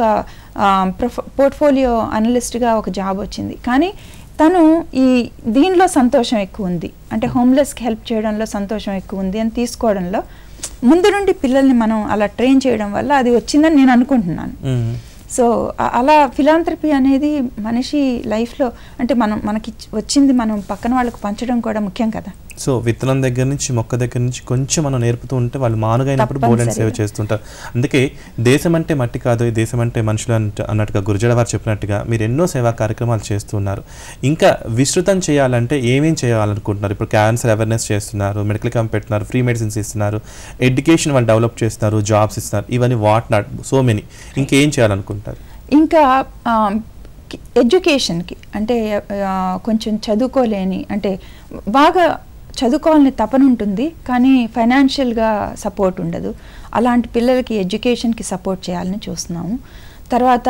పోర్ట్ఫోలియో అనలిస్ట్గా ఒక జాబ్ వచ్చింది. కానీ తను ఈ దీనిలో సంతోషం ఎక్కువ ఉంది, అంటే హోమ్లెస్కి హెల్ప్ చేయడంలో సంతోషం ఎక్కువ ఉంది అని తీసుకోవడంలో ముందు నుండి పిల్లల్ని మనం అలా ట్రైన్ చేయడం వల్ల అది వచ్చిందని నేను అనుకుంటున్నాను. సో అలా ఫిలాంథ్రపీ అనేది మనిషి లైఫ్లో, అంటే మనం మనకి వచ్చింది మనం పక్కన వాళ్ళకు పంచడం కూడా ముఖ్యం కదా. సో విత్తనం దగ్గర నుంచి, మొక్క దగ్గర నుంచి కొంచెం మనం నేర్పుతూ ఉంటే వాళ్ళు మానుగైనప్పుడు బోర్డెన్ సేవ చేస్తుంటారు. అందుకే దేశం అంటే మట్టి కాదు, దేశం అంటే మనుషులు అన్నట్టుగా గురుజడ వారు చెప్పినట్టుగా మీరు ఎన్నో సేవా కార్యక్రమాలు చేస్తున్నారు. ఇంకా విస్తృతం చేయాలంటే ఏమేం చేయాలనుకుంటున్నారు? ఇప్పుడు క్యాన్సర్ అవేర్నెస్ చేస్తున్నారు, మెడికల్ క్యాంప్ పెడుతున్నారు, ఫ్రీ మెడిసిన్స్ ఇస్తున్నారు, ఎడ్యుకేషన్ వాళ్ళు డెవలప్ చేస్తున్నారు, జాబ్స్ ఇస్తున్నారు, ఇవన్నీ వాట్ నాట్ సో మెనీ. ఇంకేం చేయాలనుకుంటారు? ఇంకా ఎడ్యుకేషన్కి అంటే కొంచెం చదువుకోలేని అంటే బాగా చదువుకోవాలని తపన ఉంటుంది కానీ ఫైనాన్షియల్గా సపోర్ట్ ఉండదు, అలాంటి పిల్లలకి ఎడ్యుకేషన్కి సపోర్ట్ చేయాలని చూస్తున్నాము. తర్వాత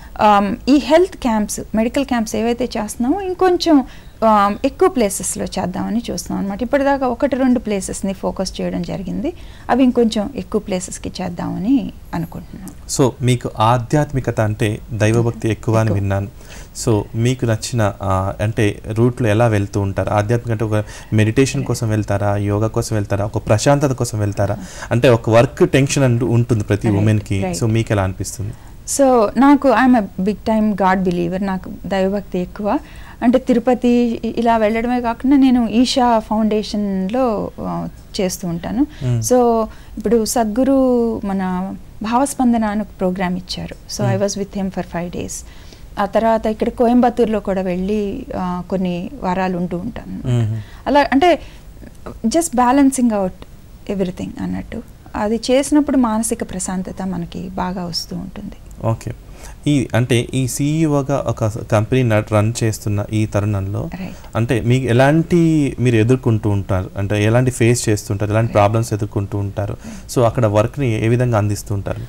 ఈ హెల్త్ క్యాంప్స్ మెడికల్ క్యాంప్స్ ఏవైతే చేస్తున్నామో ఇంకొంచెం ఎక్కువ ప్లేసెస్లో చేద్దామని చూస్తున్నాం అనమాట. ఇప్పటిదాకా ఒకటి రెండు ప్లేసెస్ని ఫోకస్ చేయడం జరిగింది, అవి ఇంకొంచెం ఎక్కువ ప్లేసెస్కి చేద్దామని అనుకుంటున్నాం. సో మీకు ఆధ్యాత్మికత అంటే దైవభక్తి ఎక్కువ అని విన్నాను. సో మీకు నచ్చిన అంటే రూట్లో ఎలా వెళ్తూ ఉంటారు? ఆధ్యాత్మిక అంటే ఒక మెడిటేషన్ కోసం వెళ్తారా, యోగా కోసం వెళ్తారా, ఒక ప్రశాంతత కోసం వెళ్తారా? అంటే ఒక వర్క్ టెన్షన్ అంటూ ఉంటుంది ప్రతి ఉమెన్కి, సో మీకు ఎలా అనిపిస్తుంది? సో నాకు I'm a big time God believer, నాకు దైవభక్తి ఎక్కువ. అంటే తిరుపతి ఇలా వెళ్ళడమే కాకుండా నేను ఈషా ఫౌండేషన్లో చేస్తూ ఉంటాను. సో ఇప్పుడు సద్గురు మన భావస్పందన అని ఒక ప్రోగ్రామ్ ఇచ్చారు. So I was with him for five days. ఆ తర్వాత ఇక్కడ కోయంబత్తూర్లో కూడా వెళ్ళి కొన్ని వారాలు ఉంటూ ఉంటాను. అలా అంటే జస్ట్ బ్యాలెన్సింగ్ అవుట్ ఎవ్రీథింగ్ అన్నట్టు, అది చేసినప్పుడు మానసిక ప్రశాంతత మనకి బాగా వస్తూ ఉంటుంది. ఓకే, ఈ అంటే ఈ సీఈఓగా ఒక కంపెనీ రన్ చేస్తున్న ఈ తరుణంలో అంటే మీకు ఎలాంటి మీరు ఎదుర్కొంటూ ఉంటారు, అంటే ఎలాంటి ఫేస్ చేస్తుంటారు, ఎలాంటి ప్రాబ్లమ్స్ ఎదుర్కొంటూ ఉంటారు? సో అక్కడ వర్క్ని ఏ విధంగా అందిస్తూ ఉంటారు?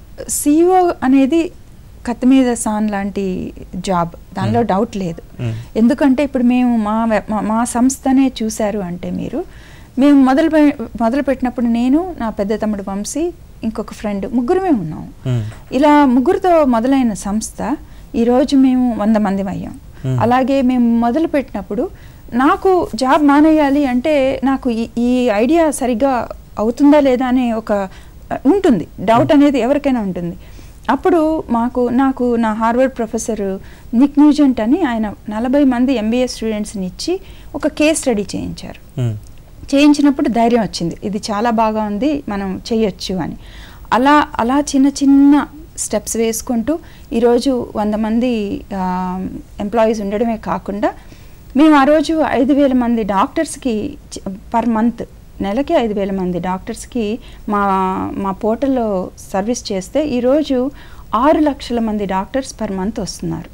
సీఈఓ అనేది కత్తి మీద సాన్ లాంటి జాబ్, దానిలో డౌట్ లేదు. ఎందుకంటే ఇప్పుడు మేము మా మా సంస్థనే చూశారు అంటే మీరు మేము మొదలు మొదలు పెట్టినప్పుడు నేను, నా పెద్ద తమ్ముడు వంశీ, ఇంకొక ఫ్రెండ్, ముగ్గురమే ఉన్నాము. ఇలా ముగ్గురితో మొదలైన సంస్థ ఈరోజు మేము వంద మంది అయ్యాం. అలాగే మేము మొదలు పెట్టినప్పుడు నాకు జాబ్ మానేయాలి అంటే నాకు ఈ ఐడియా సరిగ్గా అవుతుందా లేదా అనే ఒక ఉంటుంది, డౌట్ అనేది ఎవరికైనా ఉంటుంది. అప్పుడు మాకు నాకు నా హార్వర్డ్ ప్రొఫెసర్ నిక్ న్యూజెంట్ అని ఆయన నలభై మంది ఎంబీఏ స్టూడెంట్స్ని ఇచ్చి ఒక కేస్ స్టడీ చేయించారు. చేయించినప్పుడు ధైర్యం వచ్చింది, ఇది చాలా బాగా ఉంది, మనం చేయొచ్చు అని. అలా అలా చిన్న చిన్న స్టెప్స్ వేసుకుంటూ ఈరోజు వంద మంది ఎంప్లాయీస్ ఉండడమే కాకుండా మేము ఆ రోజు ఐదు వేల మంది డాక్టర్స్కి పర్ మంత్, నెలకి ఐదు వేల మంది డాక్టర్స్కి మా మా పోర్టల్లో సర్వీస్ చేస్తే ఈరోజు ఆరు లక్షల మంది డాక్టర్స్ పర్ మంత్ వస్తున్నారు.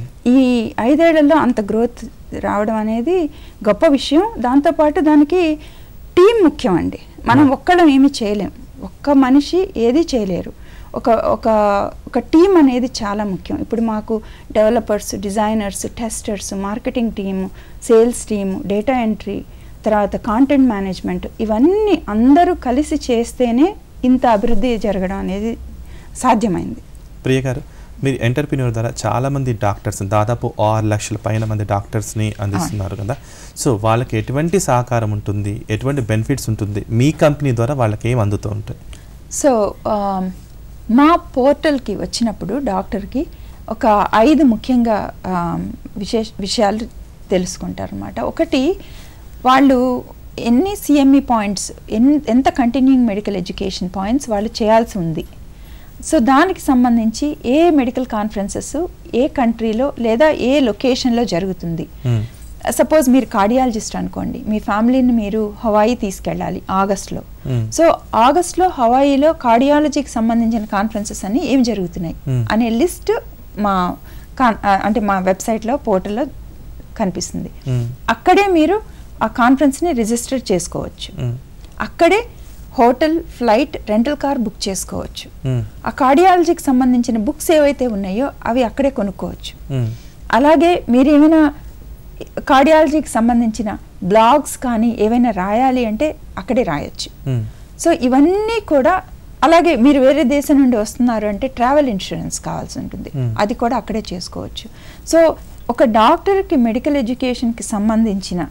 ఈ ఐదేళ్లలో అంత గ్రోత్ రావడం అనేది గొప్ప విషయం. దాంతోపాటు దానికి టీం ముఖ్యం అండి. మనం ఒక్కళ్ళం ఏమీ చేయలేం, ఒక్క మనిషి ఏది చేయలేరు. ఒక ఒక ఒక టీం అనేది చాలా ముఖ్యం. ఇప్పుడు మాకు developers, designers, testers, marketing team, sales team, data entry, తర్వాత కాంటెంట్ మేనేజ్మెంట్, ఇవన్నీ అందరూ కలిసి చేస్తేనే ఇంత అభివృద్ధి జరగడం అనేది సాధ్యమైంది. ప్రియ గారు, మీరు ఎంటర్ప్రీన్యూర్ ద్వారా చాలామంది డాక్టర్స్, దాదాపు ఆరు లక్షల పైన మంది డాక్టర్స్ని అందిస్తున్నారు కదా, సో వాళ్ళకి ఎటువంటి సహకారం ఉంటుంది, ఎటువంటి బెనిఫిట్స్ ఉంటుంది, మీ కంపెనీ ద్వారా వాళ్ళకి ఏం అందుతూ ఉంటాయి? సో మా పోర్టల్కి వచ్చినప్పుడు డాక్టర్కి ఒక ఐదు ముఖ్యంగా విశేష విషయాలు తెలుసుకుంటారు అన్నమాట. ఒకటి, వాళ్ళు ఎన్ని సిఎంఈ పాయింట్స్, ఎన్ ఎంత కంటిన్యూయింగ్ మెడికల్ ఎడ్యుకేషన్ పాయింట్స్ వాళ్ళు చేయాల్సి ఉంది. సో దానికి సంబంధించి ఏ మెడికల్ కాన్ఫరెన్సెస్ ఏ కంట్రీలో లేదా ఏ లొకేషన్లో జరుగుతుంది. సపోజ్ మీరు కార్డియాలజిస్ట్ అనుకోండి, మీ ఫ్యామిలీని మీరు హవాయి తీసుకెళ్ళాలి ఆగస్ట్లో. సో ఆగస్ట్లో హవాయిలో కార్డియాలజీకి సంబంధించిన కాన్ఫరెన్సెస్ అన్ని ఏం జరుగుతున్నాయి అనే లిస్ట్ మా అంటే మా వెబ్సైట్లో పోర్టల్లో కనిపిస్తుంది. అక్కడే మీరు ఆ కాన్ఫరెన్స్ని రిజిస్టర్ చేసుకోవచ్చు. అక్కడే hotel, flight, rental car book చేసుకోవచ్చు. ఆ కార్డియాలజీకి సంబంధించిన బుక్స్ ఏవైతే ఉన్నాయో అవి అక్కడే కొనుక్కోవచ్చు. అలాగే మీరు ఏమైనా కార్డియాలజీకి సంబంధించిన బ్లాగ్స్ కానీ ఏవైనా రాయాలి అంటే అక్కడే రాయొచ్చు. సో ఇవన్నీ కూడా, అలాగే మీరు వేరే దేశం నుండి వస్తున్నారు అంటే ట్రావెల్ ఇన్సూరెన్స్ కావాల్సి ఉంటుంది, అది కూడా అక్కడే చేసుకోవచ్చు. సో ఒక డాక్టర్కి మెడికల్ ఎడ్యుకేషన్కి సంబంధించిన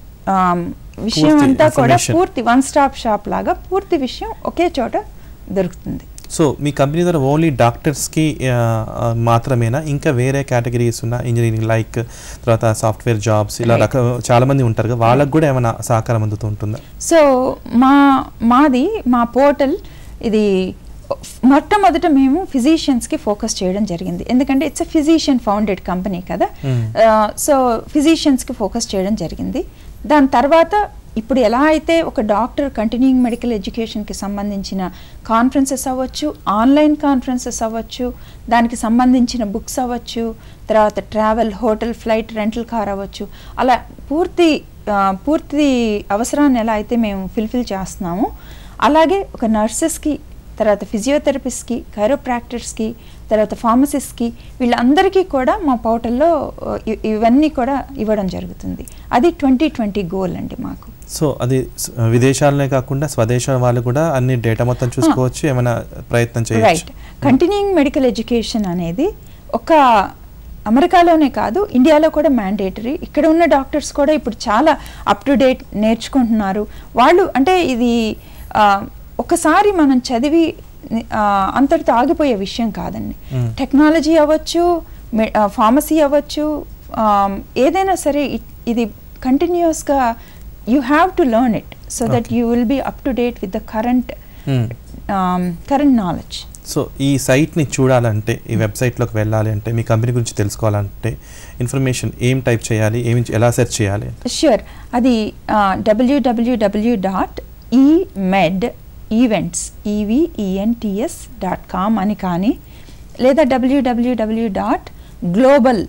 విషయం అంతా కూడా పూర్తి వన్ స్టాప్ షాప్ లాగా పూర్తి విషయం ఒకే చోట దొరుకుతుంది. సో మీ కంపెనీ ద్వారా ఓన్లీ డాక్టర్స్కి మాత్రమేనా, ఇంకా వేరే కేటగిరీస్ ఉన్న ఇంజనీరింగ్ లైక్ తర్వాత సాఫ్ట్వేర్ జాబ్స్ ఇలా రక చాలామంది ఉంటారు కదా, వాళ్ళకు కూడా ఏమైనా సహకారం అందుతూ ఉంటుందా? సో మా మాది మా పోర్టల్ ఇది మొట్టమొదట మేము ఫిజిషియన్స్కి ఫోకస్ చేయడం జరిగింది, ఎందుకంటే it's a physician founded company కదా. సో ఫిజిషియన్స్కి ఫోకస్ చేయడం జరిగింది. దాని తర్వాత ఇప్పుడు ఎలా అయితే ఒక డాక్టర్ కంటిన్యూయింగ్ మెడికల్ ఎడ్యుకేషన్కి సంబంధించిన కాన్ఫరెన్సెస్ అవ్వచ్చు, ఆన్లైన్ కాన్ఫరెన్సెస్ అవ్వచ్చు, దానికి సంబంధించిన బుక్స్ అవ్వచ్చు, తర్వాత travel, hotel, flight, rental car అవ్వచ్చు, అలా పూర్తి పూర్తి అవసరాన్ని ఎలా అయితే మేము ఫిల్ఫిల్ చేస్తున్నామో అలాగే ఒక నర్సెస్కి, తర్వాత ఫిజియోథెరపిస్ట్కి, కైరోప్రాక్టర్స్కి, తర్వాత ఫార్మసిస్ట్కి, వీళ్ళందరికీ కూడా మా పోర్టల్లో ఇవన్నీ కూడా ఇవ్వడం జరుగుతుంది. అది ట్వంటీ ట్వంటీ గోల్ అండి మాకు. సో అది విదేశాలనే కాకుండా స్వదేశం వాళ్ళు కూడా అన్ని డేటా మొత్తం చూసుకోవచ్చు, ఏమైనా ప్రయత్నం చేయొచ్చు. రైట్. కంటిన్యూయింగ్ మెడికల్ ఎడ్యుకేషన్ అనేది ఒక అమెరికాలోనే కాదు, ఇండియాలో కూడా మ్యాండేటరీ. ఇక్కడ ఉన్న డాక్టర్స్ కూడా ఇప్పుడు చాలా అప్ టు డేట్ నేర్చుకుంటున్నారు వాళ్ళు. అంటే ఇది ఒకసారి మనం చదివి అంతటితో ఆగిపోయే విషయం కాదండి. టెక్నాలజీ అవ్వచ్చు, ఫార్మసీ అవ్వచ్చు, ఏదైనా సరే ఇది కంటిన్యూస్గా you have to learn it so that you will be up to date with the current current knowledge. So ఈ సైట్ని చూడాలంటే, ఈ వెబ్సైట్లోకి వెళ్ళాలి అంటే, మీ కంపెనీ గురించి తెలుసుకోవాలంటే ఇన్ఫర్మేషన్ ఏం టైప్ చేయాలి, ఏమి ఎలా సెర్చ్ చేయాలి? ష్యూర్, అది డబ్ల్యూడబ్ల్యూడబ్ల్యూ dot eMed events E V E N T S dot com అని కానీ, లేదా డబ్ల్యూడబ్ల్యూడబ్ల్యూ dot global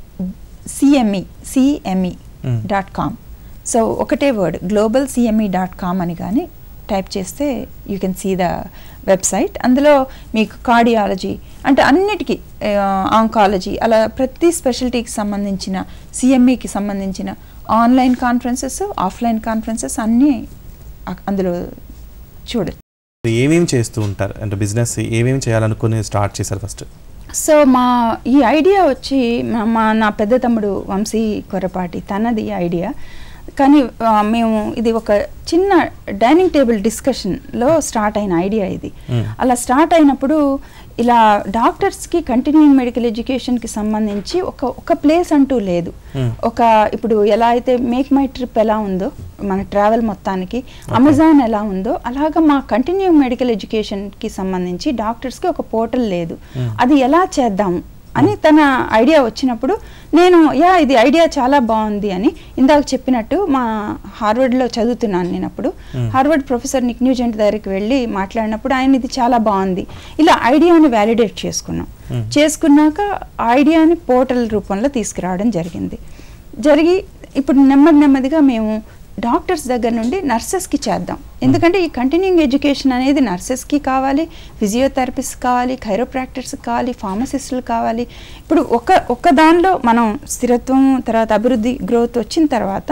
CME CME dot com. So ఒకటే word global CME dot com అని కానీ టైప్ చేస్తే you can see the website. అందులో మీకు కార్డియాలజీ అంటే అన్నిటికీ, ఆంకాలజీ, అలా ప్రతి స్పెషాలిటీకి సంబంధించిన, సిఎంఈకి సంబంధించిన ఆన్లైన్ కాన్ఫరెన్సెస్, ఆఫ్లైన్ కాన్ఫరెన్సెస్ అన్నీ అందులో చూడండి. ఏమేమి చేస్తూ ఉంటారు అంటే బిజినెస్ ఏమేమి చేయాలనుకుని స్టార్ట్ చేశారు ఫస్ట్? సో మా ఈ ఐడియా వచ్చి మా నా పెద్ద తమ్ముడు వంశీ కొర్రపాటి తనది ఐడియా. కానీ మేము ఇది ఒక చిన్న డైనింగ్ టేబుల్ డిస్కషన్లో స్టార్ట్ అయిన ఐడియా ఇది. అలా స్టార్ట్ అయినప్పుడు ఇలా డాక్టర్స్కి కంటిన్యూయింగ్ మెడికల్ ఎడ్యుకేషన్కి సంబంధించి ఒక ఒక ప్లేస్ అంటూ లేదు. ఒక ఇప్పుడు ఎలా అయితే మేక్ మై ట్రిప్ ఎలా ఉందో మన ట్రావెల్ మొత్తానికి, అమెజాన్ ఎలా ఉందో, అలాగా మా కంటిన్యూయింగ్ మెడికల్ ఎడ్యుకేషన్కి సంబంధించి డాక్టర్స్కి ఒక పోర్టల్ లేదు. అది ఎలా చేద్దాము అని తన ఐడియా వచ్చినప్పుడు నేను యా ఇది ఐడియా చాలా బాగుంది అని, ఇందాక చెప్పినట్టు మా హార్వర్డ్లో చదువుతున్నాను నేను అప్పుడు, హార్వర్డ్ ప్రొఫెసర్ నిక్ న్యూజెంట్ దగ్గరికి వెళ్ళి మాట్లాడినప్పుడు ఆయన ఇది చాలా బాగుంది, ఇలా ఐడియాని వ్యాలిడేట్ చేసుకున్నాం. చేసుకున్నాక ఐడియాని పోర్టల్ రూపంలో తీసుకురావడం జరిగింది. జరిగి ఇప్పుడు నెమ్మది నెమ్మదిగా మేము డాక్టర్స్ దగ్గర నుండి నర్సెస్కి చేద్దాం. ఎందుకంటే ఈ కంటిన్యూయింగ్ ఎడ్యుకేషన్ అనేది నర్సెస్కి కావాలి, ఫిజియోథెరపిస్ట్ కావాలి, కైరోప్రాక్టర్స్కి కావాలి, ఫార్మసిస్టులు కావాలి. ఇప్పుడు ఒక ఒక్క దానిలో మనం స్థిరత్వం, తర్వాత అభివృద్ధి, గ్రోత్ వచ్చిన తర్వాత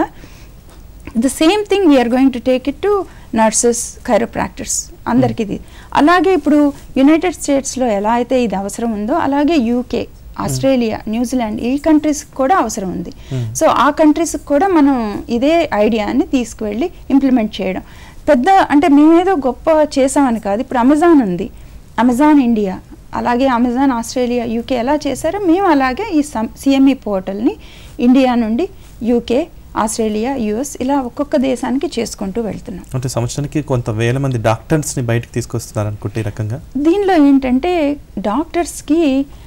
the same thing we're going to take it to nurses, chiropractors అందరికీ ఇది. అలాగే ఇప్పుడు యునైటెడ్ స్టేట్స్లో ఎలా అయితే ఇది అవసరం ఉందో అలాగే యూకే, ఆస్ట్రేలియా, న్యూజిలాండ్ ఈ కంట్రీస్కి కూడా అవసరం ఉంది. సో ఆ కంట్రీస్కి కూడా మనం ఇదే ఐడియాని తీసుకువెళ్ళి ఇంప్లిమెంట్ చేయడం. పెద్ద అంటే మేమేదో గొప్ప చేసామని కాదు. ఇప్పుడు అమెజాన్ ఉంది, అమెజాన్ ఇండియా, అలాగే అమెజాన్ ఆస్ట్రేలియా, యూకే ఎలా చేశారో మేము అలాగే ఈ సిఎంఈ పోర్టల్ని ఇండియా నుండి యూకే, ఆస్ట్రేలియా, యుఎస్ ఇలా ఒక్కొక్క దేశానికి చేసుకుంటూ వెళ్తున్నాం. అంటే సంవత్సరానికి కొంత వేల మంది డాక్టర్స్ని బయటకు తీసుకొస్తున్నారు అనుకుంటే ఈ రకంగా. దీనిలో ఏంటంటే డాక్టర్స్కి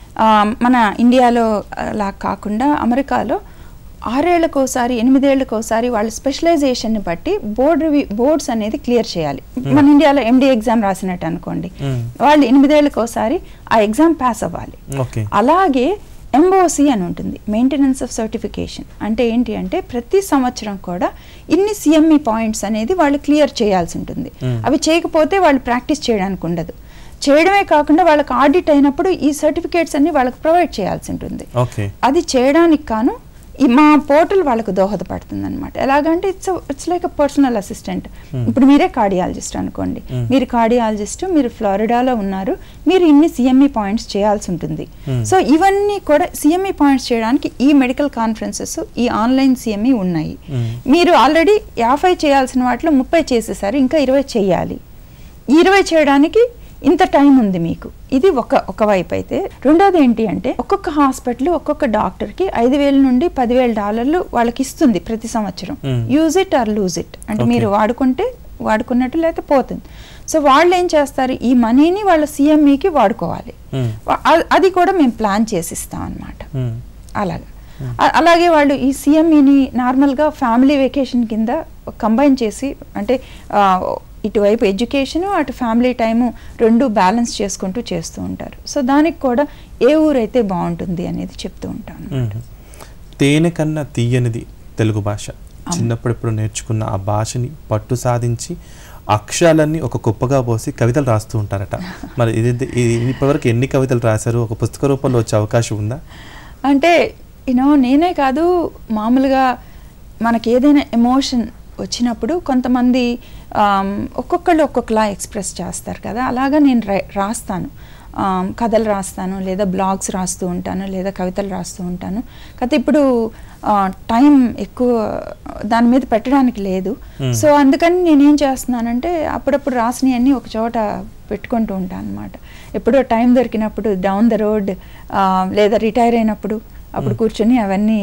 మన ఇండియాలో లా కాకుండా అమెరికాలో ఆరేళ్లకోసారి, ఎనిమిదేళ్లకోసారి వాళ్ళ స్పెషలైజేషన్ని బట్టి బోర్డ్ రివ్యూ బోర్డ్స్ అనేది క్లియర్ చేయాలి. మన ఇండియాలో ఎండి ఎగ్జామ్ రాసినట్టు అనుకోండి, వాళ్ళు ఎనిమిదేళ్లకోసారి ఆ ఎగ్జామ్ పాస్ అవ్వాలి. అలాగే ఎంఓసి అని ఉంటుంది, మెయింటెనెన్స్ ఆఫ్ సర్టిఫికేషన్. అంటే ఏంటి అంటే ప్రతి సంవత్సరం కూడా ఇన్ని సిఎంఈ పాయింట్స్ అనేది వాళ్ళు క్లియర్ చేయాల్సి ఉంటుంది. అవి చేయకపోతే వాళ్ళు ప్రాక్టీస్ చేయడానికి ఉండదు. చేయడమే కాకుండా వాళ్ళకి ఆడిట్ అయినప్పుడు ఈ సర్టిఫికేట్స్ అన్ని వాళ్ళకి ప్రొవైడ్ చేయాల్సి ఉంటుంది. అది చేయడానికి కాను ఈ మా పోర్టల్ వాళ్ళకు దోహదపడుతుంది అనమాట. ఎలాగంటే it's it's like a personal assistant. ఇప్పుడు మీరే కార్డియాలజిస్ట్ అనుకోండి, మీరు కార్డియాలజిస్ట్, మీరు ఫ్లోరిడాలో ఉన్నారు, మీరు ఇన్ని సిఎంఈ పాయింట్స్ చేయాల్సి ఉంటుంది. సో ఇవన్నీ కూడా సిఎంఈ పాయింట్స్ చేయడానికి ఈ మెడికల్ కాన్ఫరెన్సెస్, ఈ ఆన్లైన్ సిఎంఈ ఉన్నాయి. మీరు ఆల్రెడీ యాభై చేయాల్సిన వాటిలో ముప్పై చేసేసారు, ఇంకా ఇరవై చేయాలి. ఈ ఇరవై చేయడానికి ఇంత టైం ఉంది మీకు. ఇది ఒక ఒకవైపు అయితే, రెండోది ఏంటి అంటే ఒక్కొక్క హాస్పిటల్ ఒక్కొక్క డాక్టర్కి ఐదు వేల నుండి పదివేల డాలర్లు వాళ్ళకి ఇస్తుంది ప్రతి సంవత్సరం. Use it or lose it అంటే మీరు వాడుకుంటే వాడుకున్నట్టు లేకపోతే పోతుంది. సో వాళ్ళు ఏం చేస్తారు, ఈ మనీని వాళ్ళ సిఎంఈకి వాడుకోవాలి. అది కూడా మేము ప్లాన్ చేసి ఇస్తాం అన్నమాట. అలాగా అలాగే వాళ్ళు ఈ సిఎంఈని నార్మల్గా ఫ్యామిలీ వెకేషన్ కింద కంబైన్ చేసి అంటే ఇటువైపు ఎడ్యుకేషను అటు ఫ్యామిలీ టైము రెండు బ్యాలెన్స్ చేసుకుంటూ చేస్తూ ఉంటారు. సో దానికి కూడా ఏ ఊరైతే బాగుంటుంది అనేది చెప్తూ ఉంటాను. తేనె కన్నా తీయనిది తెలుగు భాష. చిన్నప్పుడు ఇప్పుడు నేర్చుకున్న ఆ భాషని పట్టు సాధించి అక్షరాలన్నీ ఒక కుప్పగా పోసి కవితలు రాస్తూ ఉంటారట. మరి ఇది ఇప్పటివరకు ఎన్ని కవితలు రాశారు? ఒక పుస్తక రూపంలో వచ్చే అవకాశం ఉందా? అంటే యూనో నేనే కాదు, మామూలుగా మనకి ఏదైనా ఎమోషన్ వచ్చినప్పుడు కొంతమంది ఒక్కొక్కళ్ళు ఒక్కొక్కలా ఎక్స్ప్రెస్ చేస్తారు కదా, అలాగా నేను రాస్తాను. కథలు రాస్తాను, లేదా బ్లాగ్స్ రాస్తూ ఉంటాను, లేదా కవితలు రాస్తూ ఉంటాను. కాకపోతే ఇప్పుడు టైం ఎక్కువ దాని మీద పెట్టడానికి లేదు. సో అందుకని నేనేం చేస్తున్నానంటే అప్పుడప్పుడు రాసినవన్నీ ఒక చోట పెట్టుకుంటూ ఉంటాను అనమాట. ఎప్పుడో టైం దొరికినప్పుడు డౌన్ ద రోడ్ లేదా రిటైర్ అయినప్పుడు అప్పుడు కూర్చొని అవన్నీ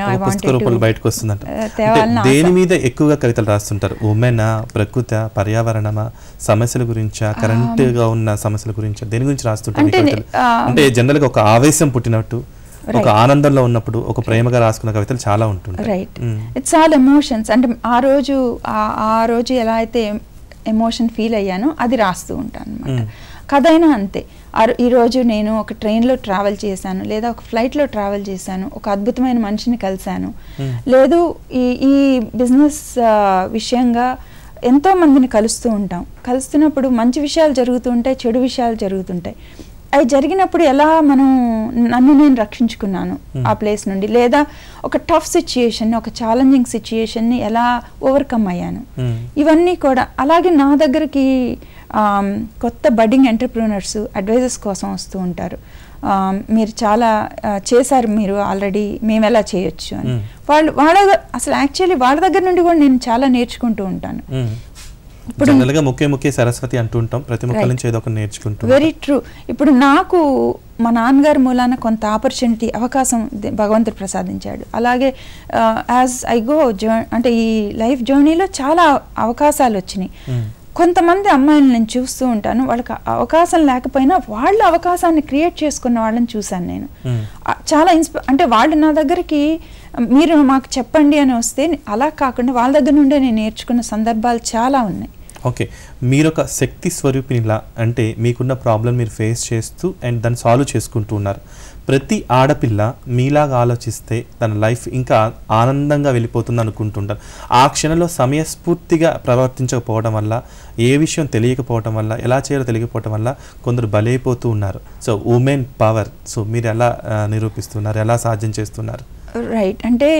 బయటకు వస్తుందంట. దేని మీద ఎక్కువగా కవితలు రాస్తుంటారు? ఉమెన్, ప్రకృతి, పర్యావరణమా, సమస్యల గురించా, కరెంట్ గా ఉన్న సమస్యల గురించా, దేని గురించి రాస్తుంటారు? అంటే జనరల్ గా ఒక ఆవేశం పుట్టినట్టు, ఒక ఆనందంలో ఉన్నప్పుడు, ఒక ప్రేమగా రాసుకున్న కవితలు చాలా ఉంటుంటాయి. Right, it's all emotions. అంటే ఆ రోజు ఆ రోజు ఎలా అయితే ఎమోషన్ ఫీల్ అయ్యానో అది రాస్తూ ఉంటాను అనమాట. కథ అయినా అంతే. ఈరోజు నేను ఒక ట్రైన్లో ట్రావెల్ చేశాను, లేదా ఒక ఫ్లైట్లో ట్రావెల్ చేశాను, ఒక అద్భుతమైన మనిషిని కలిశాను, లేదు ఈ ఈ బిజినెస్ విషయంగా ఎంతో మందిని కలుస్తూ ఉంటాం. కలుస్తున్నప్పుడు మంచి విషయాలు జరుగుతూ ఉంటాయి, చెడు విషయాలు జరుగుతుంటాయి. అవి జరిగినప్పుడు ఎలా మనం నన్ను నేను రక్షించుకున్నాను ఆ ప్లేస్ నుండి, లేదా ఒక టఫ్ సిచ్యుయేషన్, ఒక ఛాలెంజింగ్ సిచ్యుయేషన్ని ఎలా ఓవర్కమ్ అయ్యాను, ఇవన్నీ కూడా. అలాగే నా దగ్గరికి కొత్త బడ్డింగ్ ఎంటర్ప్రీనర్స్ అడ్వైజర్స్ కోసం వస్తూ ఉంటారు. మీరు చాలా చేశారు, మీరు ఆల్రెడీ, మేము ఎలా చేయొచ్చు అని. వాళ్ళు వాళ్ళ అసలు యాక్చువల్లీ వాళ్ళ దగ్గర నుండి కూడా నేను చాలా నేర్చుకుంటూ ఉంటాను. ఇప్పుడు ముఖ్య ముఖ్య సరస్వతి అంటూ ఉంటాం, ప్రతి ముఖ నుంచి ఏదో ఒకటి నేర్చుకుంటాం. Very true. ఇప్పుడు నాకు మా నాన్నగారి మూలాన కొంత ఆపర్చునిటీ, అవకాశం భగవంతుడు ప్రసాదించాడు. అలాగే యాజ్ ఐ గో అంటే ఈ లైఫ్ జర్నీలో చాలా అవకాశాలు వచ్చినాయి. కొంతమంది అమ్మాయిలను నేను చూస్తూ ఉంటాను, వాళ్ళకి అవకాశం లేకపోయినా వాళ్ళ అవకాశాన్ని క్రియేట్ చేసుకున్న వాళ్ళని చూశాను నేను. చాలా ఇన్స్పై అంటే వాళ్ళు నా దగ్గరికి మీరు మాకు చెప్పండి అని వస్తే అలా కాకుండా వాళ్ళ దగ్గర నుండే నేను నేర్చుకున్న సందర్భాలు చాలా ఉన్నాయి. ఓకే, మీరు ఒక శక్తి స్వరూపినిలా, అంటే మీకున్న ప్రాబ్లం మీరు ఫేస్ చేస్తూ అండ్ దాన్ని సాల్వ్ చేసుకుంటూ ఉన్నారు. ప్రతి ఆడపిల్ల మీలాగా ఆలోచిస్తే తన లైఫ్ ఇంకా ఆనందంగా వెళ్ళిపోతుంది అనుకుంటుంటారు. ఆ క్షణంలో సమయస్ఫూర్తిగా ప్రవర్తించకపోవడం వల్ల, ఏ విషయం తెలియకపోవడం వల్ల, ఎలా చేయాలో తెలియకపోవడం వల్ల కొందరు బలైపోతూ ఉన్నారు. సో ఉమెన్ పవర్, సో మీరు ఎలా నిరూపిస్తున్నారు, ఎలా సాధ్యం చేస్తున్నారు? రైట్, అంటే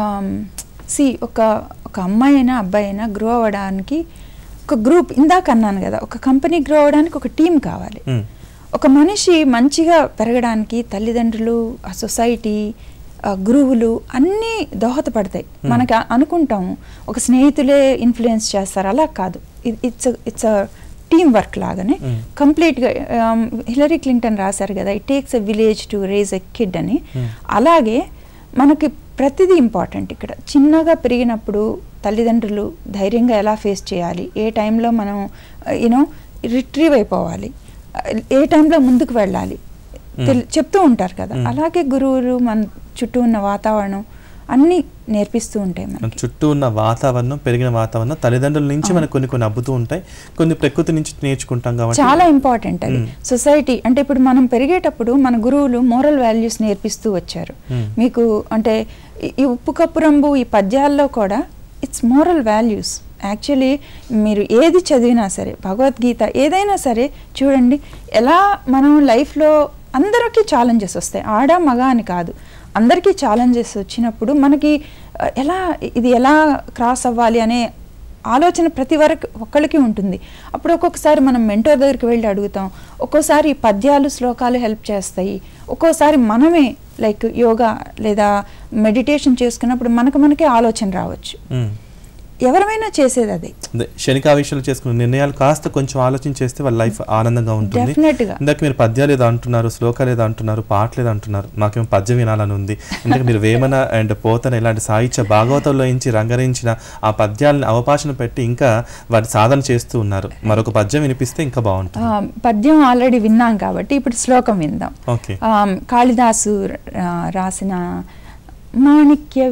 సి ఒక ఒక అమ్మాయి అయినా అబ్బాయి అయినా గ్రో అవ్వడానికి ఒక గ్రూప్, ఇందాక అన్నాను కదా, ఒక కంపెనీ గ్రో అవ్వడానికి ఒక టీం కావాలి. ఒక మనిషి మంచిగా పెరగడానికి తల్లిదండ్రులు, ఆ సొసైటీ, గురువులు అన్నీ దోహదపడతాయి. మనకి అనుకుంటాము ఒక స్నేహితులే ఇన్ఫ్లుయెన్స్ చేస్తారు, అలా కాదు. It's it's a team work లాగానే కంప్లీట్గా. హిలరీ క్లింటన్ రాశారు కదా, it takes a village to raise a kid అని. అలాగే మనకి ప్రతిదీ ఇంపార్టెంట్ ఇక్కడ. చిన్నగా పెరిగినప్పుడు తల్లిదండ్రులు ధైర్యంగా ఎలా ఫేస్ చేయాలి, ఏ టైంలో మనం యూనో రిట్రీవ్ అయిపోవాలి, ఏ టైంలో ముందుకు వెళ్ళాలి చెప్తూ ఉంటారు కదా. అలాగే గురువులు, మన చుట్టూ ఉన్న వాతావరణం అన్నీ నేర్పిస్తూ ఉంటాయి. మన చుట్టూ ఉన్న వాతావరణం, పెరిగిన వాతావరణం తల్లిదండ్రుల నుంచి మనకు కొన్ని కొన్ని అబ్బుతూ ఉంటాయి, కొన్ని ప్రకృతి నుంచి నేర్చుకుంటాం కాబట్టి చాలా ఇంపార్టెంట్ అది. సొసైటీ అంటే ఇప్పుడు మనం పెరిగేటప్పుడు మన గురువులు మోరల్ వాల్యూస్ నేర్పిస్తూ వచ్చారు మీకు. అంటే ఈ ఉప్పు కప్పు రంబు ఈ పద్యాల్లో కూడా ఇట్స్ మోరల్ వాల్యూస్. యాక్చువల్లీ మీరు ఏది చదివినా సరే, భగవద్గీత ఏదైనా సరే చూడండి, ఎలా మనం లైఫ్లో అందరికీ ఛాలెంజెస్ వస్తాయి, ఆడ మగ అని కాదు, అందరికీ ఛాలెంజెస్ వచ్చినప్పుడు మనకి ఎలా ఇది ఎలా క్రాస్ అవ్వాలి అనే ఆలోచన ప్రతి వరకు ఒక్కళ్ళకి ఉంటుంది. అప్పుడు ఒక్కొక్కసారి మనం మెంటోర్ దగ్గరికి వెళ్ళి అడుగుతాం, ఒక్కోసారి పద్యాలు శ్లోకాలు హెల్ప్ చేస్తాయి, ఒక్కోసారి మనమే లైక్ యోగా లేదా మెడిటేషన్ చేసుకున్నప్పుడు మనకు మనకే ఆలోచన రావచ్చు. ఎవరైనా చేసేది అది. శనికావేశాలు చేసుకున్న నిర్ణయాలు కాస్త కొంచెం ఆలోచన చేస్తే వాళ్ళ లైఫ్ ఆనందంగా ఉంటుంది. డెఫినెట్గా. ఇందాక మీరు పద్యాలు ఏదో అంటున్నారు, శ్లోకాలు ఏదో అంటున్నారు, పాటలు ఏదో అంటున్నారు, నాకేమో పద్యం వినాలని ఉంది. ఎందుకంటే మీరు వేమన అండ్ పోతన ఇలాంటి సాహిత్య భాగవతంలో నుంచి రంగరించిన ఆ పద్యాలను అవపాసన పెట్టి ఇంకా వాటి సాధన చేస్తూ ఉన్నారు. మరొక పద్యం వినిపిస్తే ఇంకా బాగుంటుంది. పద్యం ఆల్రెడీ విన్నాం కాబట్టి ఇప్పుడు శ్లోకం విందాం. ఓకే. కాళిదాసు రాసిన మాణిక్య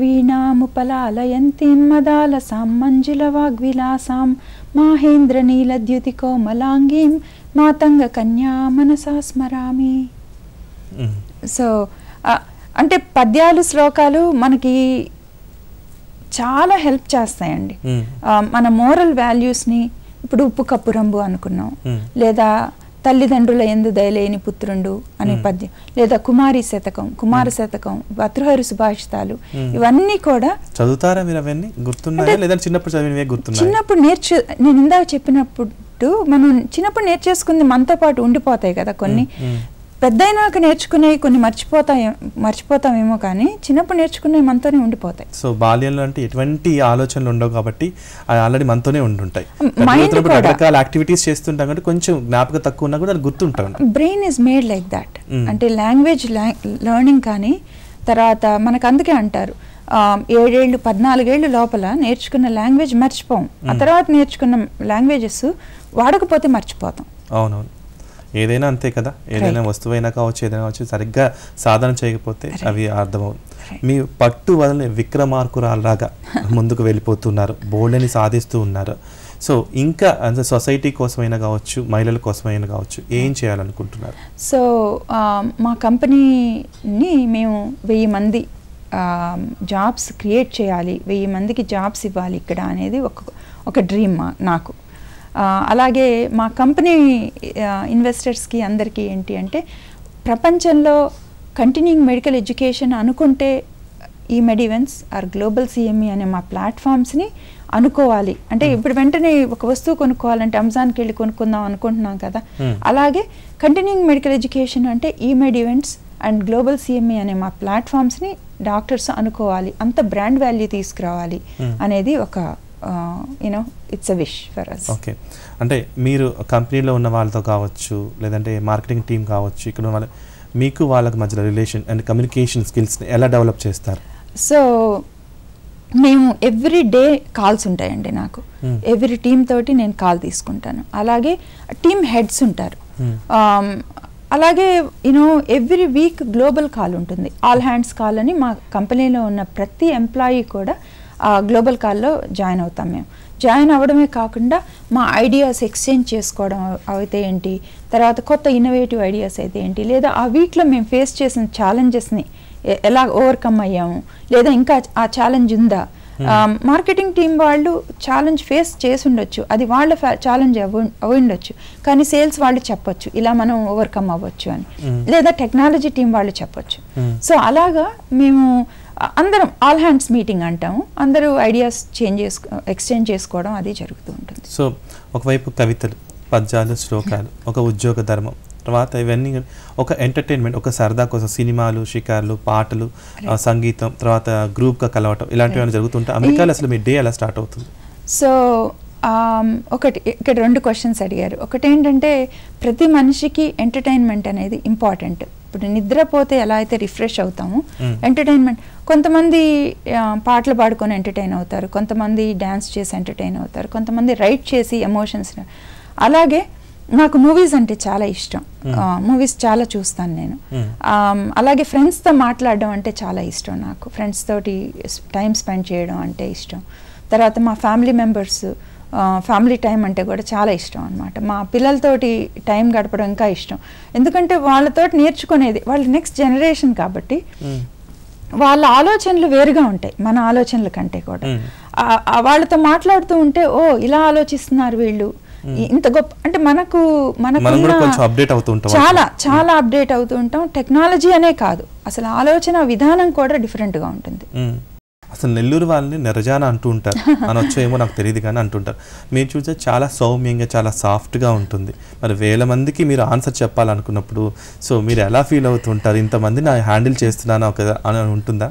వీణాముపలాలయంతీన్మదాలసాం మంజుల వాగ్విలాసాం మాహేంద్ర నీలద్యుతి కోమలాంగీం మాతంగ కన్యా మనసా స్మరామి. సో అంటే పద్యాలు శ్లోకాలు మనకి చాలా హెల్ప్ చేస్తాయండి. మన మోరల్ వాల్యూస్ని, ఇప్పుడు ఉప్పు కప్పు రంబు అనుకున్నాం, లేదా తల్లిదండ్రుల ఎందు దయలేని పుత్రుండు అనే పద్యం, లేదా కుమారి శతకం, కుమార శతకం, భతృహరి సుభాషితాలు, ఇవన్నీ కూడా చదువుతారా మీరు? అవన్నీ గుర్తున్నాయా లేదా చిన్నప్పుడు చదివినవే గుర్తున్నాయా? చిన్నప్పుడు నేర్చు నేను ఇందాక చెప్పినప్పుడు మనం చిన్నప్పుడు నేర్చేసుకుంది మనతో పాటు ఉండిపోతాయి కదా కొన్ని. పెద్దయినాక నేర్చుకునేవి కొన్ని మర్చిపోతాయి మర్చిపోతామేమో కానీ చిన్నప్పుడు నేర్చుకునేవి మనతోనే ఉండిపోతాయి. సో బాల్యంలో అంటే ఎటువంటి ఆలోచనలు ఉండవు కాబట్టి ఆల్రెడీ మనతోనే ఉండుంటాయి. రకరకాల యాక్టివిటీస్ చేస్తుంటాం కాబట్టి కొంచెం జ్ఞాపకం తక్కువ ఉన్నా కూడా అది గుర్తుంటాం. Brain is made like that. అంటే లాంగ్వేజ్ లెర్నింగ్ కానీ తర్వాత మనకు అందుకే అంటారు ఏడేళ్ళు పద్నాలుగేళ్ళు లోపల నేర్చుకున్న లాంగ్వేజ్ మర్చిపోం, ఆ తర్వాత నేర్చుకున్న లాంగ్వేజెస్ వాడకపోతే మర్చిపోతాం. అవునవును, ఏదైనా అంతే కదా, ఏదైనా వస్తువైనా కావచ్చు, ఏదైనా కావచ్చు, సరిగ్గా సాధన చేయకపోతే అవి అర్థమవుతుంది. మీ పట్టు వదలని విక్రమార్కురాలాగా ముందుకు వెళ్ళిపోతున్నారు, బోల్డ్ని సాధిస్తూ ఉన్నారు. సో ఇంకా సొసైటీ కోసమైనా కావచ్చు, మహిళల కోసమైనా కావచ్చు, ఏం చేయాలనుకుంటున్నారు? సో మా కంపెనీని మేము వెయ్యి మంది జాబ్స్ క్రియేట్ చేయాలి, వెయ్యి మందికి జాబ్స్ ఇవ్వాలి ఇక్కడ అనేది ఒక ఒక డ్రీమ్ నాకు. అలాగే మా కంపెనీ ఇన్వెస్టర్స్కి అందరికీ ఏంటి అంటే ప్రపంచంలో కంటిన్యూయింగ్ మెడికల్ ఎడ్యుకేషన్ అనుకుంటే eMedEvents ఆర్ గ్లోబల్ సిఎంఈ అనే మా ప్లాట్ఫామ్స్ని అనుకోవాలి. అంటే ఇప్పుడు వెంటనే ఒక వస్తువు కొనుక్కోవాలంటే అమెజాన్కి వెళ్ళి కొనుక్కుందాం అనుకుంటున్నాం కదా, అలాగే కంటిన్యూయింగ్ మెడికల్ ఎడ్యుకేషన్ అంటే eMedEvents అండ్ గ్లోబల్ సిఎంఈ అనే మా ప్లాట్ఫామ్స్ని డాక్టర్స్ అనుకోవాలి, అంత బ్రాండ్ వాల్యూ తీసుకురావాలి అనేది ఒక you know it's a wish for us. Okay, అంటే మీరు కంపెనీలో ఉన్న వాళ్ళతో కావచ్చు, లేదంటే మార్కెటింగ్ టీం కావచ్చు, ఇక్కడ వాళ్ళ మీకు వాళ్ళకి మధ్యలో రిలేషన్ అండ్ కమ్యూనికేషన్ స్కిల్స్ని ఎలా డెవలప్ చేస్తారు? సో మేము ఎవ్రీ డే కాల్స్ ఉంటాయండి నాకు, ఎవ్రీ టీమ్ తోటి నేను కాల్ తీసుకుంటాను. అలాగే టీమ్ హెడ్స్ ఉంటారు, అలాగే you know every week global call ఉంటుంది, ఆల్ హ్యాండ్స్ కాల్ అని. మా కంపెనీలో ఉన్న ప్రతి ఎంప్లాయీ కూడా ఆ గ్లోబల్ కాల్లో జాయిన్ అవుతాం. మేము జాయిన్ అవ్వడమే కాకుండా మా ఐడియాస్ ఎక్స్చేంజ్ చేసుకోవడం అయితే ఏంటి, తర్వాత కొత్త ఇన్నోవేటివ్ ఐడియాస్ అయితే ఏంటి, లేదా ఆ వీక్లో మేము ఫేస్ చేసిన ఛాలెంజెస్ని ఎలా ఓవర్కమ్ అయ్యాము, లేదా ఇంకా ఆ ఛాలెంజ్ ఉందా. మార్కెటింగ్ టీం వాళ్ళు ఛాలెంజ్ ఫేస్ చేసి ఉండొచ్చు, అది వాళ్ళ ఛాలెంజ్ అవ్వ అవి ఉండొచ్చు, కానీ సేల్స్ వాళ్ళు చెప్పొచ్చు ఇలా మనం ఓవర్కమ్ అవ్వచ్చు అని, లేదా టెక్నాలజీ టీం వాళ్ళు చెప్పొచ్చు. సో అలాగా మేము అందరం ఆల్ హ్యాండ్స్ మీటింగ్ అంటాము, అందరూ ఐడియాస్ చేంజ్ చేసుకో ఎక్స్చేంజ్ చేసుకోవడం అది జరుగుతూ ఉంటుంది. సో ఒకవైపు కవితలు, పద్యాలు, శ్లోకాలు, ఒక ఉద్యోగ ధర్మం, తర్వాత ఇవన్నీ ఒక ఎంటర్టైన్మెంట్, ఒక సరదా కోసం సినిమాలు, షికార్లు, పాటలు, సంగీతం, తర్వాత గ్రూప్గా కలవటం, ఇలాంటివన్నీ జరుగుతుంటాయి. అమెరికాలో అసలు మీ డే ఎలా స్టార్ట్ అవుతుంది? సో ఒకటి ఇక్కడ రెండు క్వశ్చన్స్ అడిగారు. ఒకటి ఏంటంటే ప్రతి మనిషికి ఎంటర్టైన్మెంట్ అనేది ఇంపార్టెంట్. ఇప్పుడు నిద్రపోతే ఎలా అయితే రిఫ్రెష్ అవుతామో ఎంటర్టైన్మెంట్, కొంతమంది పాటలు పాడుకొని ఎంటర్టైన్ అవుతారు, కొంతమంది డ్యాన్స్ చేసి ఎంటర్టైన్ అవుతారు, కొంతమంది రైట్ చేసి ఎమోషన్స్. అలాగే నాకు మూవీస్ అంటే చాలా ఇష్టం, మూవీస్ చాలా చూస్తాను నేను. అలాగే ఫ్రెండ్స్తో మాట్లాడడం అంటే చాలా ఇష్టం నాకు, ఫ్రెండ్స్ తోటి టైం స్పెండ్ చేయడం అంటే ఇష్టం. తర్వాత మా ఫ్యామిలీ మెంబర్స్ ఫ్యామిలీ టైం అంటే కూడా చాలా ఇష్టం అనమాట. మా పిల్లలతోటి టైం గడపడం ఇంకా ఇష్టం, ఎందుకంటే వాళ్ళతోటి నేర్చుకునేది వాళ్ళ నెక్స్ట్ జనరేషన్ కాబట్టి వాళ్ళ ఆలోచనలు వేరుగా ఉంటాయి మన ఆలోచనల కంటే కూడా. వాళ్ళతో మాట్లాడుతూ ఉంటే ఓ ఇలా ఆలోచిస్తున్నారు వీళ్ళు, ఇంత గొప్ప అంటే మనకు మనకు చాలా చాలా అప్డేట్ అవుతూ ఉంటాం. టెక్నాలజీ అనే కాదు, అసలు ఆలోచన విధానం కూడా డిఫరెంట్గా ఉంటుంది. అసలు నెల్లూరు వాళ్ళని నెరజాన అంటూ ఉంటారు, అని వచ్చేమో నాకు తెలియదు కానీ అంటుంటారు. మీరు చూస్తే చాలా సౌమ్యంగా, చాలా సాఫ్ట్గా ఉంటుంది. మరి వేల మందికి మీరు ఆన్సర్ చెప్పాలనుకున్నప్పుడు సో మీరు ఎలా ఫీల్ అవుతుంటారు? ఇంతమంది నా హ్యాండిల్ చేస్తున్నాను ఒక అని ఉంటుందా?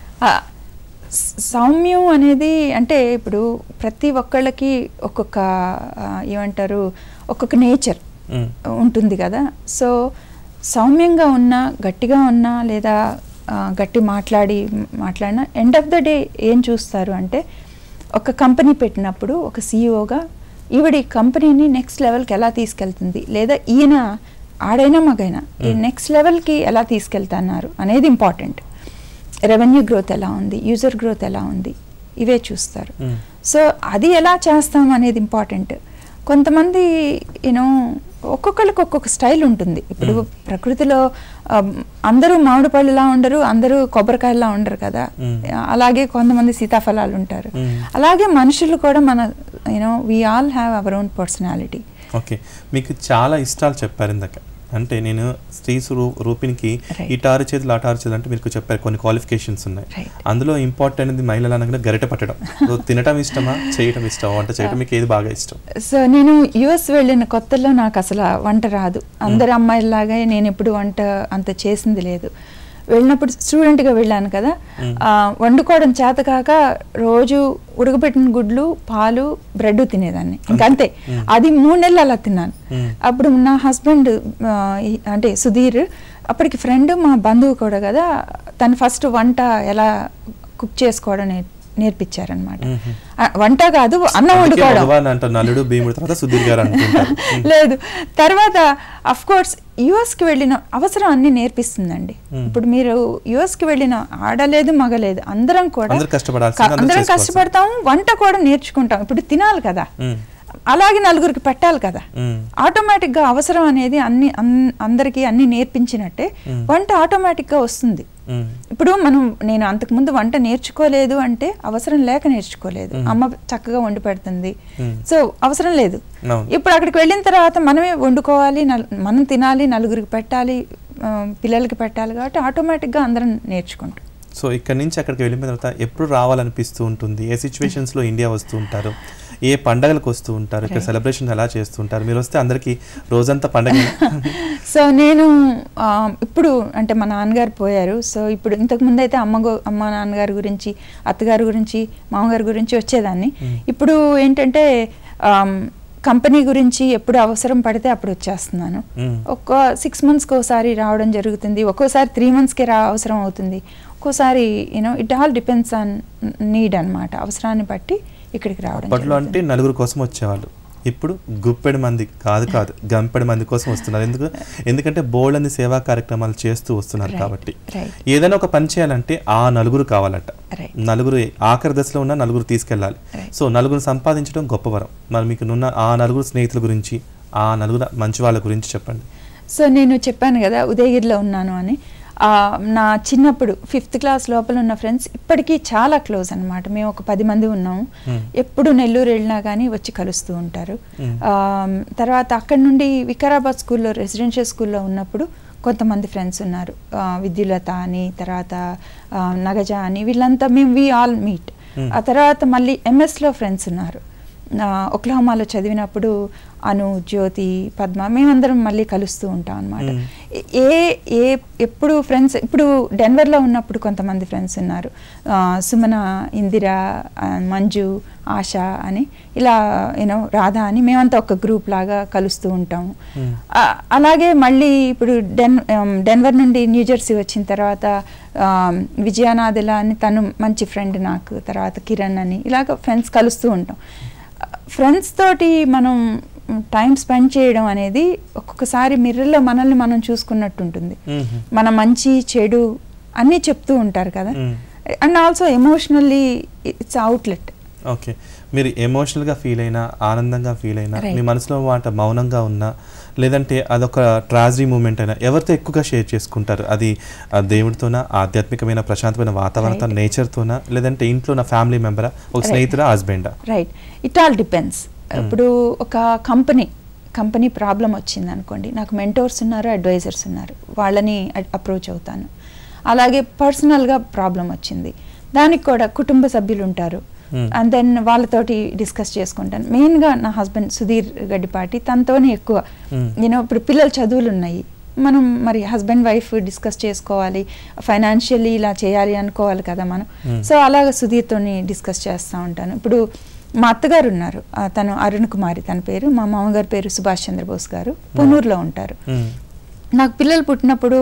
సౌమ్యం అనేది అంటే ఇప్పుడు ప్రతి ఒక్కళ్ళకి ఒక్కొక్క ఏమంటారు ఒక్కొక్క నేచర్ ఉంటుంది కదా. సో సౌమ్యంగా ఉన్నా, గట్టిగా ఉన్నా, లేదా గట్టి మాట్లాడి మాట్లాడినా ఎండ్ ఆఫ్ ద డే ఏం చూస్తారు అంటే ఒక కంపెనీ పెట్టినప్పుడు ఒక సీఈఓగా ఈవిడ ఈ కంపెనీని నెక్స్ట్ లెవెల్కి ఎలా తీసుకెళ్తుంది, లేదా ఈయన ఆడైనా మగైనా ఈ నెక్స్ట్ లెవెల్కి ఎలా తీసుకెళ్తున్నారు అనేది ఇంపార్టెంట్. రెవెన్యూ గ్రోత్ ఎలా ఉంది, యూజర్ గ్రోత్ ఎలా ఉంది, ఇవే చూస్తారు. సో అది ఎలా చేస్తాం అనేది ఇంపార్టెంట్. కొంతమంది యూనో ఒక్కొక్కరికి ఒక్కొక్క స్టైల్ ఉంటుంది. ఇప్పుడు ప్రకృతిలో అందరూ మామిడి పళ్ళులా ఉండరు, అందరూ కొబ్బరికాయలా ఉండరు కదా. అలాగే కొంతమంది సీతాఫలాలు ఉంటారు. అలాగే మనుషులు కూడా మన you know we all have our own personality. Okay, మీకు చాలా ఇష్టాలు చెప్పారు ఇందాక. అంటే నేను స్త్రీ రూపినికి ఇటారు చేతులు అటారు చేతులు అంటే మీకు చెప్పారు కొన్ని క్వాలిఫికేషన్స్ ఉన్నాయి. అందులో ఇంపార్టెంట్ అనేది మహిళలు అనగానే గరిటె పట్టడం. తినటం ఇష్టమా, చేయటం ఇష్టమా, వంట చేయటం మీకు ఏది బాగా ఇష్టం? సో నేను యుఎస్ వెళ్ళిన కొత్తలో నాకు అసలు వంట రాదు. అందరి అమ్మాయిలాగా నేను ఎప్పుడు వంట అంత చేసింది లేదు. వెళ్ళినప్పుడు స్టూడెంట్గా వెళ్ళాను కదా, వండుకోవడం చేత కాక రోజు ఉడకబెట్టిన గుడ్లు, పాలు, బ్రెడ్ తినేదాన్ని. ఇంకంతే. అది మూడు నెలలు అలా తిన్నాను. అప్పుడు నా హస్బెండ్ అంటే సుధీర్, అప్పటికి ఫ్రెండ్, మా బంధువు కూడా కదా, తను ఫస్ట్ వంట ఎలా కుక్ చేసుకోవడం నేర్పించారనమాట. వంట కాదు, అన్నం వండుకోవడం లేదు. తర్వాత అఫ్ కోర్స్ యుఎస్కి వెళ్ళిన అవసరం అన్ని నేర్పిస్తుందండి. ఇప్పుడు మీరు యుఎస్కి వెళ్ళిన ఆడలేదు మగలేదు, అందరం కూడా అందరం కష్టపడతాము, వంట కూడా నేర్చుకుంటాం. ఇప్పుడు తినాలి కదా, అలాగే నలుగురికి పెట్టాలి కదా. ఆటోమేటిక్ గా అవసరం అనేది అన్ని అందరికి అన్ని నేర్పించినట్టే వంట ఆటోమేటిక్ గా వస్తుంది. ఇప్పుడు మనం నేను అంతకు ముందు వంట నేర్చుకోలేదు అంటే అవసరం లేక నేర్చుకోలేదు. అమ్మ చక్కగా వండి పెడుతుంది, సో అవసరం లేదు. ఇప్పుడు అక్కడికి వెళ్ళిన తర్వాత మనమే వండుకోవాలి, మనం తినాలి, నలుగురికి పెట్టాలి, పిల్లలకి పెట్టాలి, కాబట్టి ఆటోమేటిక్ గా అందరం నేర్చుకుంటాం. సో ఇక్కడ నుంచి అక్కడికి వెళ్ళిన తర్వాత ఎప్పుడు రావాలనిపిస్తూ ఉంటుంది? ఏ సిచ్యువేషన్స్లో ఇండియా వస్తూ ఉంటారు? ఏ పండగలకు వస్తూ ఉంటారు? ఇక్కడ సెలబ్రేషన్ ఎలా చేస్తుంటారు? మీరు వస్తే అందరికీ రోజంతా పండగ. సో నేను ఇప్పుడు అంటే మా నాన్నగారు పోయారు. సో ఇప్పుడు ఇంతకు ముందు అయితే అమ్మ అమ్మ నాన్నగారి గురించి, అత్తగారి గురించి, మామగారి గురించి వచ్చేదాన్ని. ఇప్పుడు ఏంటంటే కంపెనీ గురించి ఎప్పుడు అవసరం పడితే అప్పుడు వచ్చేస్తున్నాను. ఒక్క సిక్స్ మంత్స్కి ఒకసారి రావడం జరుగుతుంది, ఒక్కోసారి త్రీ మంత్స్కి రా అవసరం అవుతుంది, ఒక్కోసారి you know it all depends on need అనమాట. అవసరాన్ని బట్టి ఇక్కడికి రావడం. అప్పట్లో అంటే నలుగురు కోసం వచ్చేవాళ్ళు, ఇప్పుడు గుప్పెడు మంది కాదు కాదు గంపెడు మంది కోసం వస్తున్నారు. ఎందుకు? ఎందుకంటే బోల్డ్ అన్ని సేవా కార్యక్రమాలు చేస్తూ వస్తున్నారు కాబట్టి. ఏదైనా ఒక పని చేయాలంటే ఆ నలుగురు కావాలట. నలుగురు ఆఖరి దశలో ఉన్న నలుగురు తీసుకెళ్ళాలి. సో నలుగురు సంపాదించడం గొప్ప వరం. మరి మీకు నున్న ఆ నలుగురు స్నేహితుల గురించి, ఆ నలుగురు మంచి వాళ్ళ గురించి చెప్పండి. సో నేను చెప్పాను కదా ఉదయగిరిలో ఉన్నాను అని. నా చిన్నప్పుడు ఫిఫ్త్ క్లాస్ లోపల ఉన్న ఫ్రెండ్స్ ఇప్పటికీ చాలా క్లోజ్ అనమాట. మేము ఒక పది మంది ఉన్నాము. ఎప్పుడు నెల్లూరు వెళ్ళినా కానీ వచ్చి కలుస్తూ ఉంటారు. తర్వాత అక్కడి నుండి వికారాబాద్ స్కూల్లో, రెసిడెన్షియల్ స్కూల్లో ఉన్నప్పుడు కొంతమంది ఫ్రెండ్స్ ఉన్నారు. విద్యులత అని, తర్వాత నగజ అని, వీళ్ళంతా మేము వి ఆల్ మీట్. ఆ తర్వాత మళ్ళీ ఎంఎస్లో ఫ్రెండ్స్ ఉన్నారు. ఒక్లహోమాలో చదివినప్పుడు అను, జ్యోతి, పద్మ, మేమందరం మళ్ళీ కలుస్తూ ఉంటాం అనమాట. ఏ ఏ ఎప్పుడు ఫ్రెండ్స్, ఇప్పుడు డెన్వర్లో ఉన్నప్పుడు కొంతమంది ఫ్రెండ్స్ ఉన్నారు. సుమన, ఇందిర, మంజు, ఆశ అని, ఇలా యూనో రాధా అని, మేమంతా ఒక గ్రూప్ లాగా కలుస్తూ ఉంటాము. అలాగే మళ్ళీ ఇప్పుడు డెన్ డెన్వర్ నుండి న్యూజెర్సీ వచ్చిన తర్వాత విజయానాథల అని, తను మంచి ఫ్రెండ్ నాకు. తర్వాత కిరణ్ అని, ఇలాగ ఫ్రెండ్స్ కలుస్తూ ఉంటాం. ఫ్రెండ్స్ తోటి మనం టైం స్పెండ్ చేయడం అనేది ఒక్కొక్కసారి మిర్రర్లో మనల్ని మనం చూసుకున్నట్టు ఉంటుంది. మన మంచి చెడు అన్నీ చెప్తూ ఉంటారు కదా. And also emotionally it's outlet. Okay, మీరు ఎమోషనల్గా ఫీల్ అయినా, ఆనందంగా ఫీల్ అయినా, మీ మనసులో మాట మౌనంగా ఉన్నా, లేదంటే అదొక ట్రాజడీ మూమెంట్ అయినా ఎవరితో ఎక్కువగా షేర్ చేసుకుంటారు? అది దేవుడితోనా, ఆధ్యాత్మికమైన ప్రశాంతమైన వాతావరణంతో, నేచర్తోనా, లేదంటే ఇంట్లో నా ఫ్యామిలీ మెంబరా, ఒక స్నేహితుడా, హస్బెండా? Right, it all depends. ఇప్పుడు ఒక కంపెనీ కంపెనీ ప్రాబ్లం వచ్చింది అనుకోండి, నాకు మెంటోర్స్ ఉన్నారు, అడ్వైజర్స్ ఉన్నారు, వాళ్ళని అప్రోచ్ అవుతాను. అలాగే పర్సనల్గా ప్రాబ్లం వచ్చింది, దానికి కూడా కుటుంబ సభ్యులు ఉంటారు, అండ్ దెన్ వాళ్ళతోటి డిస్కస్ చేసుకుంటాను. మెయిన్గా నా హస్బెండ్ సుధీర్ గడ్డిపాటి, తనతోనే ఎక్కువ. నేను ఇప్పుడు పిల్లల చదువులు ఉన్నాయి, మనం మరి హస్బెండ్ వైఫ్ డిస్కస్ చేసుకోవాలి, ఫైనాన్షియల్లీ ఇలా చేయాలి అనుకోవాలి కదా మనం. సో అలాగ సుధీర్తోని డిస్కస్ చేస్తూ ఉంటాను. ఇప్పుడు మా అత్తగారు ఉన్నారు, తను అరుణ్ కుమారి తన పేరు, మా మామగారి పేరు సుభాష్ చంద్రబోస్ గారు, పొన్నూరులో ఉంటారు. నాకు పిల్లలు పుట్టినప్పుడు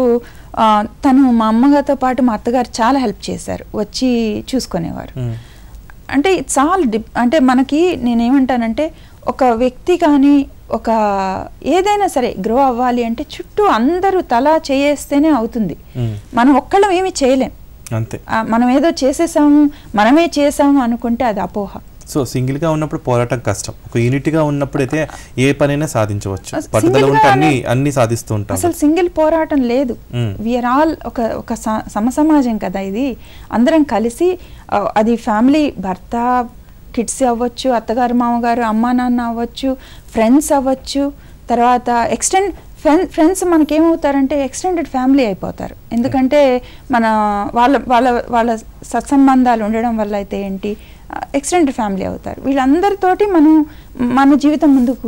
తను మా అమ్మగారితో పాటు మా అత్తగారు చాలా హెల్ప్ చేశారు, వచ్చి చూసుకునేవారు. అంటే ఇట్స్ ఆల్ డిప్ అంటే మనకి నేనేమంటానంటే ఒక వ్యక్తి కానీ ఒక ఏదైనా సరే గ్రో అవ్వాలి అంటే చుట్టూ అందరూ తలా చేయేస్తేనే అవుతుంది. మనం ఒక్కళ్ళం ఏమి చేయలేం. అంతే. మనం ఏదో చేసేసాము, మనమే చేసాము అనుకుంటే అది అపోహ. సో సింగిల్ గా ఉన్నప్పుడు పోరాటం కష్టం, ఒక యూనిటీగా ఉన్నప్పుడు అయితే ఏ పనైనా సాధించవచ్చు, పట్టుదల ఉంటే అన్ని అన్ని సాధిస్తూ ఉంటాం. అసలు సింగిల్ పోరాటం లేదు, వీఆర్ ఆల్ ఒక ఒక సమసమాజం కదా ఇది, అందరం కలిసి, అది ఫ్యామిలీ, భర్త కిడ్స్ అవ్వచ్చు, అత్తగారు మామగారు అమ్మా నాన్న అవ్వచ్చు, ఫ్రెండ్స్ అవ్వచ్చు, తర్వాత ఎక్స్టెండ్ ఫ్రెండ్ ఫ్రెండ్స్ మనకేమవుతారంటే ఎక్స్టెండెడ్ ఫ్యామిలీ అయిపోతారు. ఎందుకంటే మన వాళ్ళ వాళ్ళ వాళ్ళ సత్సంబంధాలు ఉండడం వల్ల అయితే ఏంటి ఎక్స్టెండెడ్ ఫ్యామిలీ అవుతారు. వీళ్ళందరితోటి మనం మన జీవితం ముందుకు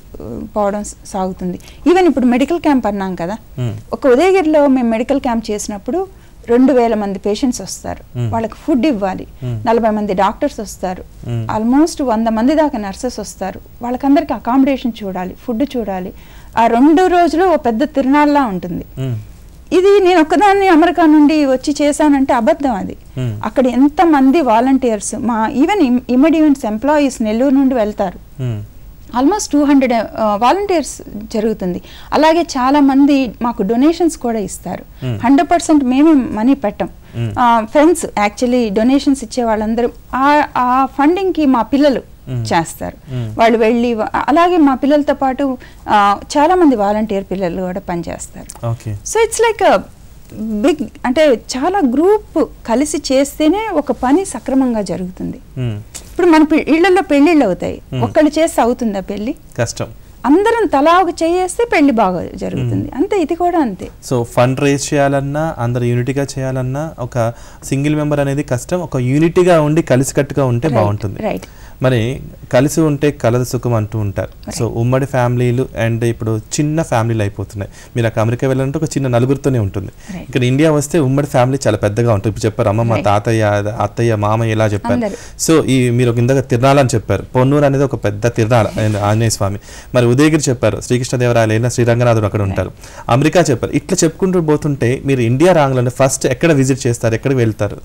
పోవడం సాగుతుంది. ఈవెన్ ఇప్పుడు మెడికల్ క్యాంప్ అన్నాం కదా, ఒక ఉదయగిరిలో మేము మెడికల్ క్యాంప్ చేసినప్పుడు రెండు వేల మంది పేషెంట్స్ వస్తారు, వాళ్ళకి ఫుడ్ ఇవ్వాలి, నలభై మంది డాక్టర్స్ వస్తారు, ఆల్మోస్ట్ వంద మంది దాకా నర్సెస్ వస్తారు, వాళ్ళకందరికి అకామిడేషన్ చూడాలి, ఫుడ్ చూడాలి. ఆ రెండు రోజులు ఓ పెద్ద తిరునాళ్ళలా ఉంటుంది. ఇది నేను ఒక్కదాన్ని అమెరికా నుండి వచ్చి చేశానంటే అబద్ధం. అది అక్కడ ఎంత మంది వాలంటీర్స్, మా ఈవెన్ ఇమెడెవెంట్స్ ఎంప్లాయీస్ నెల్లూరు నుండి వెళ్తారు, ఆల్మోస్ట్ టూ హండ్రెడ్ వాలంటీర్స్ జరుగుతుంది. అలాగే చాలా మంది మాకు డొనేషన్స్ కూడా ఇస్తారు, హండ్రెడ్ పర్సెంట్ మేమే మనీ పెట్టం. ఫ్రెండ్స్ యాక్చువల్లీ డొనేషన్స్ ఇచ్చే వాళ్ళందరూ ఆ ఫండింగ్కి మా పిల్లలు చేస్తారు, వాళ్ళు వెళ్ళి. అలాగే మా పిల్లలతో పాటు చాలా మంది వాలంటీర్ పిల్లలు కూడా పనిచేస్తారు. సో ఇట్స్ లైక్ బిగ్, అంటే చాలా గ్రూప్ కలిసి చేస్తేనే ఒక పని సక్రమంగా జరుగుతుంది. ఇప్పుడు మన ఇళ్లలో పెళ్లిళ్ళు అవుతాయి, ఒక్కళ్ళు చేస్తే అవుతుందా పెళ్లి? కష్టం. అందరం తలా ఒక చేస్తే పెళ్లి బాగా జరుగుతుంది, అంతే. ఇది కూడా అంతే. సో ఫండ్ రేజ్ చేయాలన్నా, అందరు యూనిటీగా చేయాలన్నా ఒక సింగిల్ మెంబర్ అనేది కష్టం, ఒక యూనిటీగా ఉండి కలిసికట్టుగా ఉంటే బాగుంటుంది. రైట్. మరి కలిసి ఉంటే కలదు సుఖం అంటూ ఉంటారు. సో ఉమ్మడి ఫ్యామిలీలు అండ్ ఇప్పుడు చిన్న ఫ్యామిలీలు అయిపోతున్నాయి. మీరు అక్కడ అమెరికా వెళ్ళాలంటే ఒక చిన్న నలుగురితోనే ఉంటుంది. ఇక్కడ ఇండియా వస్తే ఉమ్మడి ఫ్యామిలీ చాలా పెద్దగా ఉంటుంది. ఇప్పుడు చెప్పారు అమ్మమ్మ, తాతయ్య, అత్తయ్య, మామయ్య ఇలా చెప్పారు. సో ఈ మీరు ఒక ఇందాక తిరునాళ్ళ అని చెప్పారు, పొన్నూరు అనేది ఒక పెద్ద తిరునాళ్ళ ఆంజనేయ స్వామి. మరి ఉదయగిరి చెప్పారు, శ్రీకృష్ణదేవరాయలు, శ్రీరంగనాథుడు అక్కడ ఉంటారు. అమెరికా చెప్పారు. ఇట్లా చెప్పుకుంటూ పోతుంటే మీరు ఇండియా రాగానే ఫస్ట్ ఎక్కడ విజిట్ చేస్తారు, ఎక్కడికి వెళ్తారు?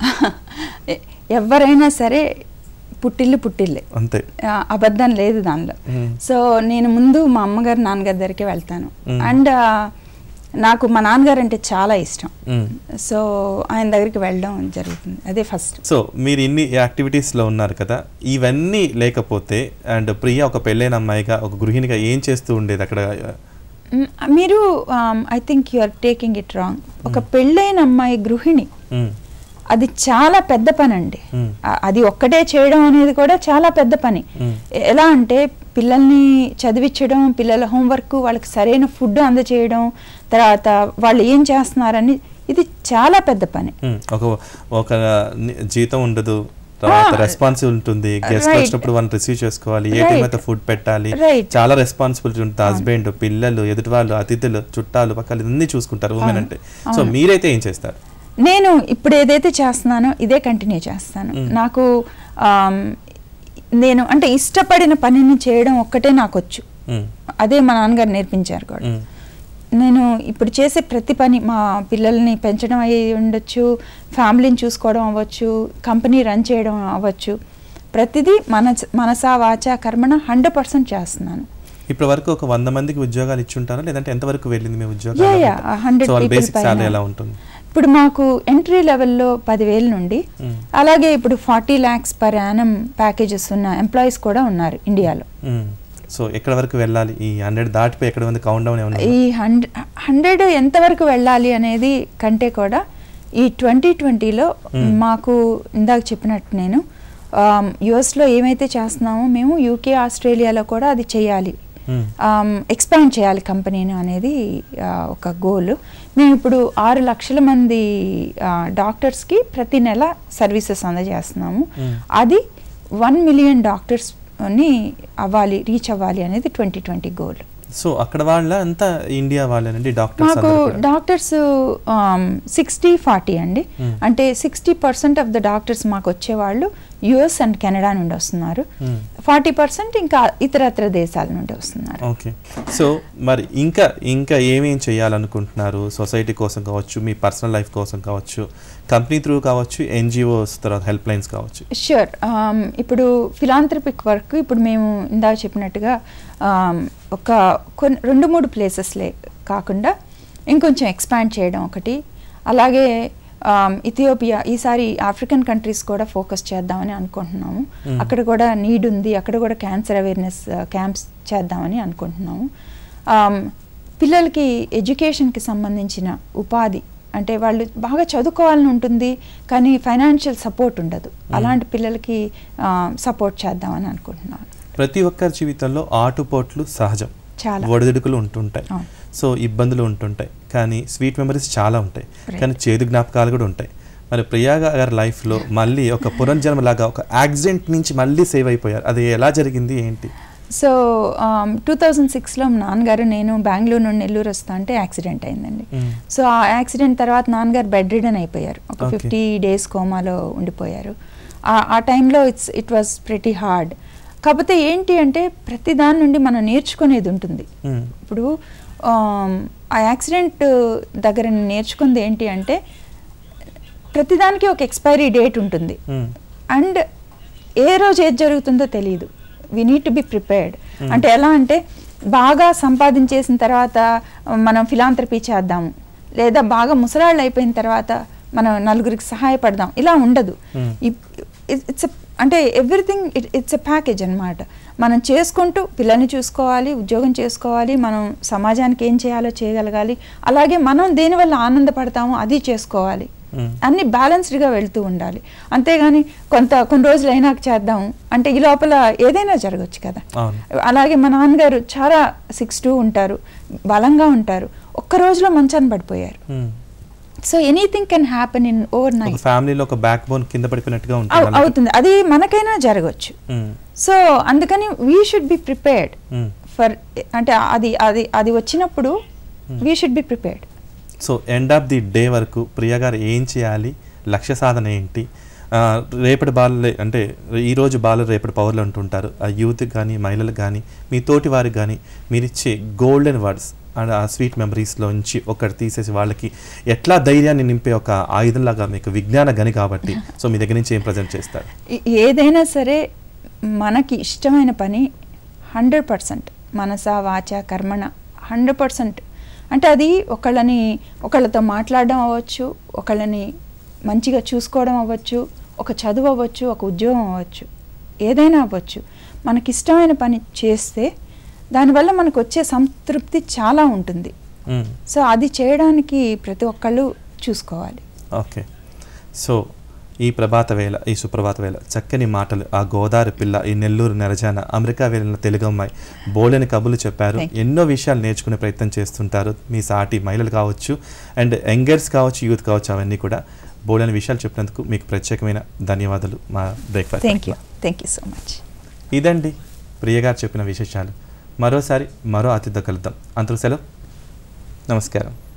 ఎవరైనా సరే పుట్టిల్లు పుట్టిల్లే, అంతే, అబద్ధం లేదు దానిలో. సో నేను ముందు మా అమ్మగారు నాన్నగారి దగ్గరికి వెళ్తాను. అండ్ నాకు మా నాన్నగారు అంటే చాలా ఇష్టం, సో ఆయన దగ్గరికి వెళ్ళడం జరుగుతుంది, అదే ఫస్ట్. సో మీరు ఇన్ని యాక్టివిటీస్లో ఉన్నారు కదా, ఇవన్నీ లేకపోతే అండ్ ప్రియ ఒక పెళ్ళైన అమ్మాయిగా, ఒక గృహిణిగా ఏం చేస్తూ ఉండేది అక్కడ? మీరు I think you are taking it wrong. ఒక పెళ్ళైన అమ్మాయి గృహిణి అది చాలా పెద్ద పని అండి. అది ఒక్కటే చేయడం అనేది కూడా చాలా పెద్ద పని. ఎలా అంటే పిల్లల్ని చదివించడం, పిల్లల హోంవర్క్, వాళ్ళకి సరైన ఫుడ్ అందచేయడం, తర్వాత వాళ్ళు ఏం చేస్తున్నారని, ఇది చాలా పెద్ద పని. ఒక ఒక జీతం ఉండదు, రెస్పాన్సిబిలిటీ ఉంటుంది, గెస్ట్ వచ్చినప్పుడు వాళ్ళని రిసీవ్ చేసుకోవాలి, ఏ టైం అయితే ఫుడ్ పెట్టాలి, చాలా రెస్పాన్సిబిలిటీ ఉంటుంది. హస్బెండ్, పిల్లలు, ఎదుటి వాళ్ళు, అతిథులు, చుట్టాలు, పక్కలు ఇవన్నీ చూసుకుంటారు ఉమెన్ అంటే. సో మీరైతే ఏం చేస్తారు? నేను ఇప్పుడు ఏదైతే చేస్తున్నానో ఇదే కంటిన్యూ చేస్తాను. నాకు నేను అంటే ఇష్టపడిన పనిని చేయడం ఒక్కటే నాకు వచ్చు, అదే మా నాన్నగారు నేర్పించారు కూడా. నేను ఇప్పుడు చేసే ప్రతి పని, మా పిల్లల్ని పెంచడం అయ్యి ఉండొచ్చు, ఫ్యామిలీని చూసుకోవడం అవ్వచ్చు, కంపెనీ రన్ చేయడం అవ్వచ్చు, ప్రతిదీ మన మనసా వాచా కర్మణ హండ్రెడ్ పర్సెంట్ చేస్తున్నాను. ఇప్పటి వరకు ఒక వంద మందికి ఉద్యోగాలు ఇచ్చుంటారా, లేదంటే ఎంతవరకు వెళ్ళింది మీ ఉద్యోగం? ఇప్పుడు మాకు ఎంట్రీ లెవెల్లో పదివేల నుండి అలాగే ఇప్పుడు forty lakhs per annum packages ఉన్న ఎంప్లాయీస్ కూడా ఉన్నారు ఇండియాలో. సో ఎక్కడ వరకు వెళ్ళాలి? ఈ హండ్రెడ్ దాటిపోయి ఎక్కడ ఉంది కౌంట్ డౌన్ ఏమన్నా? ఈ హండ్రెడ్ హండ్రెడ్ ఎంతవరకు వెళ్ళాలి అనేది కంటే కూడా ఈ ట్వంటీ ట్వంటీలో మాకు ఇందాక చెప్పినట్టు నేను యుఎస్లో ఏమైతే చేస్తున్నామో మేము యూకే, ఆస్ట్రేలియాలో కూడా అది చేయాలి, ఎక్స్పాండ్ చేయాలి కంపెనీని అనేది ఒక గోల్. మేము ఇప్పుడు ఆరు లక్షల మంది డాక్టర్స్కి ప్రతి నెల సర్వీసెస్ అందజేస్తున్నాము. అది వన్ మిలియన్ డాక్టర్స్ని అవ్వాలి, రీచ్ అవ్వాలి అనేది ట్వంటీ ట్వంటీ గోల్. సో అక్కడ వాళ్ళ అంతా ఇండియా వాళ్ళనండి డాక్టర్స్? మాకు డాక్టర్స్ సిక్స్టీ ఫార్టీ అండి, అంటే sixty percent of the doctors మాకు వచ్చేవాళ్ళు యుఎస్ అండ్ కెనడా నుండి వస్తున్నారు, ఫార్టీ పర్సెంట్ ఇంకా ఇతరత్ర దేశాల నుండి వస్తున్నారు. ఓకే. సో మరి ఇంకా ఇంకా ఏమేం చేయాలనుకుంటున్నారు? సొసైటీ కోసం కావచ్చు, మీ పర్సనల్ లైఫ్ కోసం కావచ్చు, కంపెనీ త్రూ కావచ్చు, ఎన్జిఓస్ తర్వాత హెల్ప్ లైన్స్ కావచ్చు. ష్యూర్. ఇప్పుడు ఫిలాంథ్రపిక్ వర్క్ ఇప్పుడు మేము ఇందాక చెప్పినట్టుగా ఒక కొన్ని రెండు మూడు ప్లేసెస్లే కాకుండా ఇంకొంచెం ఎక్స్పాండ్ చేయడం ఒకటి, అలాగే ఇథియోపియా, ఈసారి ఆఫ్రికన్ కంట్రీస్ కూడా ఫోకస్ చేద్దామని అనుకుంటున్నాము. అక్కడ కూడా నీడ్ ఉంది, అక్కడ కూడా క్యాన్సర్ అవేర్నెస్ క్యాంప్స్ చేద్దామని అనుకుంటున్నాము. పిల్లలకి ఎడ్యుకేషన్కి సంబంధించిన ఉపాధి, అంటే వాళ్ళు బాగా చదువుకోవాలని ఉంటుంది కానీ ఫైనాన్షియల్ సపోర్ట్ ఉండదు, అలాంటి పిల్లలకి సపోర్ట్ చేద్దామని అనుకుంటున్నాను. ప్రతి ఒక్కరి జీవితంలో ఆటుపోట్లు సహజం, చాలా ఒడిదుడుకులు ఉంటుంటాయి, సో ఇబ్బందులు ఉంటుంటాయి, కానీ స్వీట్ మెమరీస్ చాలా ఉంటాయి, కానీ చేదు జ్ఞాపకాలు కూడా ఉంటాయి. మరి ప్రియా గారి లైఫ్లో మళ్ళీ ఒక పునర్జన్మ లాగా ఒక యాక్సిడెంట్ నుంచి మళ్ళీ సేవ్ అయిపోయారు, అది ఎలా జరిగింది ఏంటి? సో టూ థౌజండ్ సిక్స్లో నాన్నగారు, నేను బెంగళూరు నుండి నెల్లూరు వస్తా అంటే యాక్సిడెంట్ అయిందండి. సో ఆ యాక్సిడెంట్ తర్వాత నాన్నగారు బెడ్ రిడన్ అయిపోయారు, ఒక ఫిఫ్టీ డేస్ కోమాలో ఉండిపోయారు. ఆ టైంలో it's it was pretty hard. కాకపోతే ఏంటి అంటే ప్రతి దాని నుండి మనం నేర్చుకునేది ఉంటుంది. ఇప్పుడు ఆ యాక్సిడెంట్ దగ్గర నేర్చుకుంది ఏంటి అంటే ప్రతిదానికి ఒక ఎక్స్పైరీ డేట్ ఉంటుంది, అండ్ ఏ రోజు ఏది జరుగుతుందో తెలియదు. We need to be prepared. అంటే ఎలా అంటే బాగా సంపాదించేసిన తర్వాత మనం ఫిలాంథ్రపీ చేద్దాము, లేదా బాగా ముసలాళ్ళు అయిపోయిన తర్వాత మనం నలుగురికి సహాయపడదాం, ఇలా ఉండదు. ఇట్స్ అంటే everything it it's a package అనమాట. మనం చేసుకుంటూ పిల్లల్ని చూసుకోవాలి, ఉద్యోగం చేసుకోవాలి, మనం సమాజానికి ఏం చేయాలో చేయగలగాలి, అలాగే మనం దేనివల్ల ఆనందపడతామో అది చేసుకోవాలి, అన్ని బ్యాలెన్స్డ్గా వెళ్తూ ఉండాలి. అంతేగాని కొంత కొన్ని రోజులు అయినాక చేద్దాం అంటే ఈ లోపల ఏదైనా జరగచ్చు కదా. అలాగే మా నాన్నగారు చాలా సిక్స్ టూ ఉంటారు, బలంగా ఉంటారు, ఒక్క రోజులో మంచాన్ని పడిపోయారు. So anything can happen in overnight. ఫ్యామిలీలో ఒక బ్యాక్ బోన్ కింద పడిపోయినట్టుగా అవుతుంది, అది మనకైనా జరగవచ్చు. సో అందుకని we should be prepared for, అంటే అది అది అది వచ్చినప్పుడు we should be prepared. So end of the day వరకు ప్రియా గారు ఏం చేయాలి, లక్ష్య సాధన ఏంటి, రేపటి బాలలే అంటే ఈరోజు బాలలు రేపటి పవర్లు అంటుంటారు, ఆ యూత్కి కానీ మహిళలకు కానీ మీ తోటి వారికి కానీ మీరిచ్చే గోల్డెన్ వర్డ్స్ అండ్ ఆ స్వీట్ మెమరీస్లోంచి ఒకటి తీసేసి వాళ్ళకి ఎట్లా ధైర్యాన్ని నింపే ఒక ఆయుధంలాగా మీకు విజ్ఞాన గని కాబట్టి సో మీ దగ్గర నుంచి ఏం ప్రజెంట్ చేస్తారు? ఏదైనా సరే మనకి ఇష్టమైన పని హండ్రెడ్ పర్సెంట్ మనస వాచ కర్మణ హండ్రెడ్ పర్సెంట్, అంటే అది ఒకళ్ళని ఒకళ్ళతో మాట్లాడడం అవ్వచ్చు, ఒకళ్ళని మంచిగా చూసుకోవడం అవ్వచ్చు, ఒక చదువు అవ్వచ్చు, ఒక ఉద్యోగం అవ్వచ్చు, ఏదైనా అవ్వచ్చు. మనకి ఇష్టమైన పని చేస్తే దానివల్ల మనకు వచ్చే సంతృప్తి చాలా ఉంటుంది. సో అది చేయడానికి ప్రతి ఒక్కళ్ళు చూసుకోవాలి. ఓకే, సో ఈ ప్రభాత వేళ, ఈ సుప్రభాత వేళ చక్కని మాటలు, ఆ గోదావరి పిల్ల, ఈ నెల్లూరు నెరజాన, అమెరికా వెళ్ళిన తెలుగు అమ్మాయి బోలెని కబుర్లు చెప్పారు. ఎన్నో విషయాలు నేర్చుకునే ప్రయత్నం చేస్తుంటారు మీ సాటి మహిళలు కావచ్చు, అండ్ యంగర్స్ కావచ్చు, యూత్ కావచ్చు, అవన్నీ కూడా బోలెని విషయాలు చెప్పినందుకు మీకు ప్రత్యేకమైన ధన్యవాదాలు. మా breakfast. Thank you thank you so much. ఇదండి ప్రియ గారు చెప్పిన విశేషాలు. మరోసారి మరో అతిథితో కలుద్దాం. అంతకు సెలవు, నమస్కారం.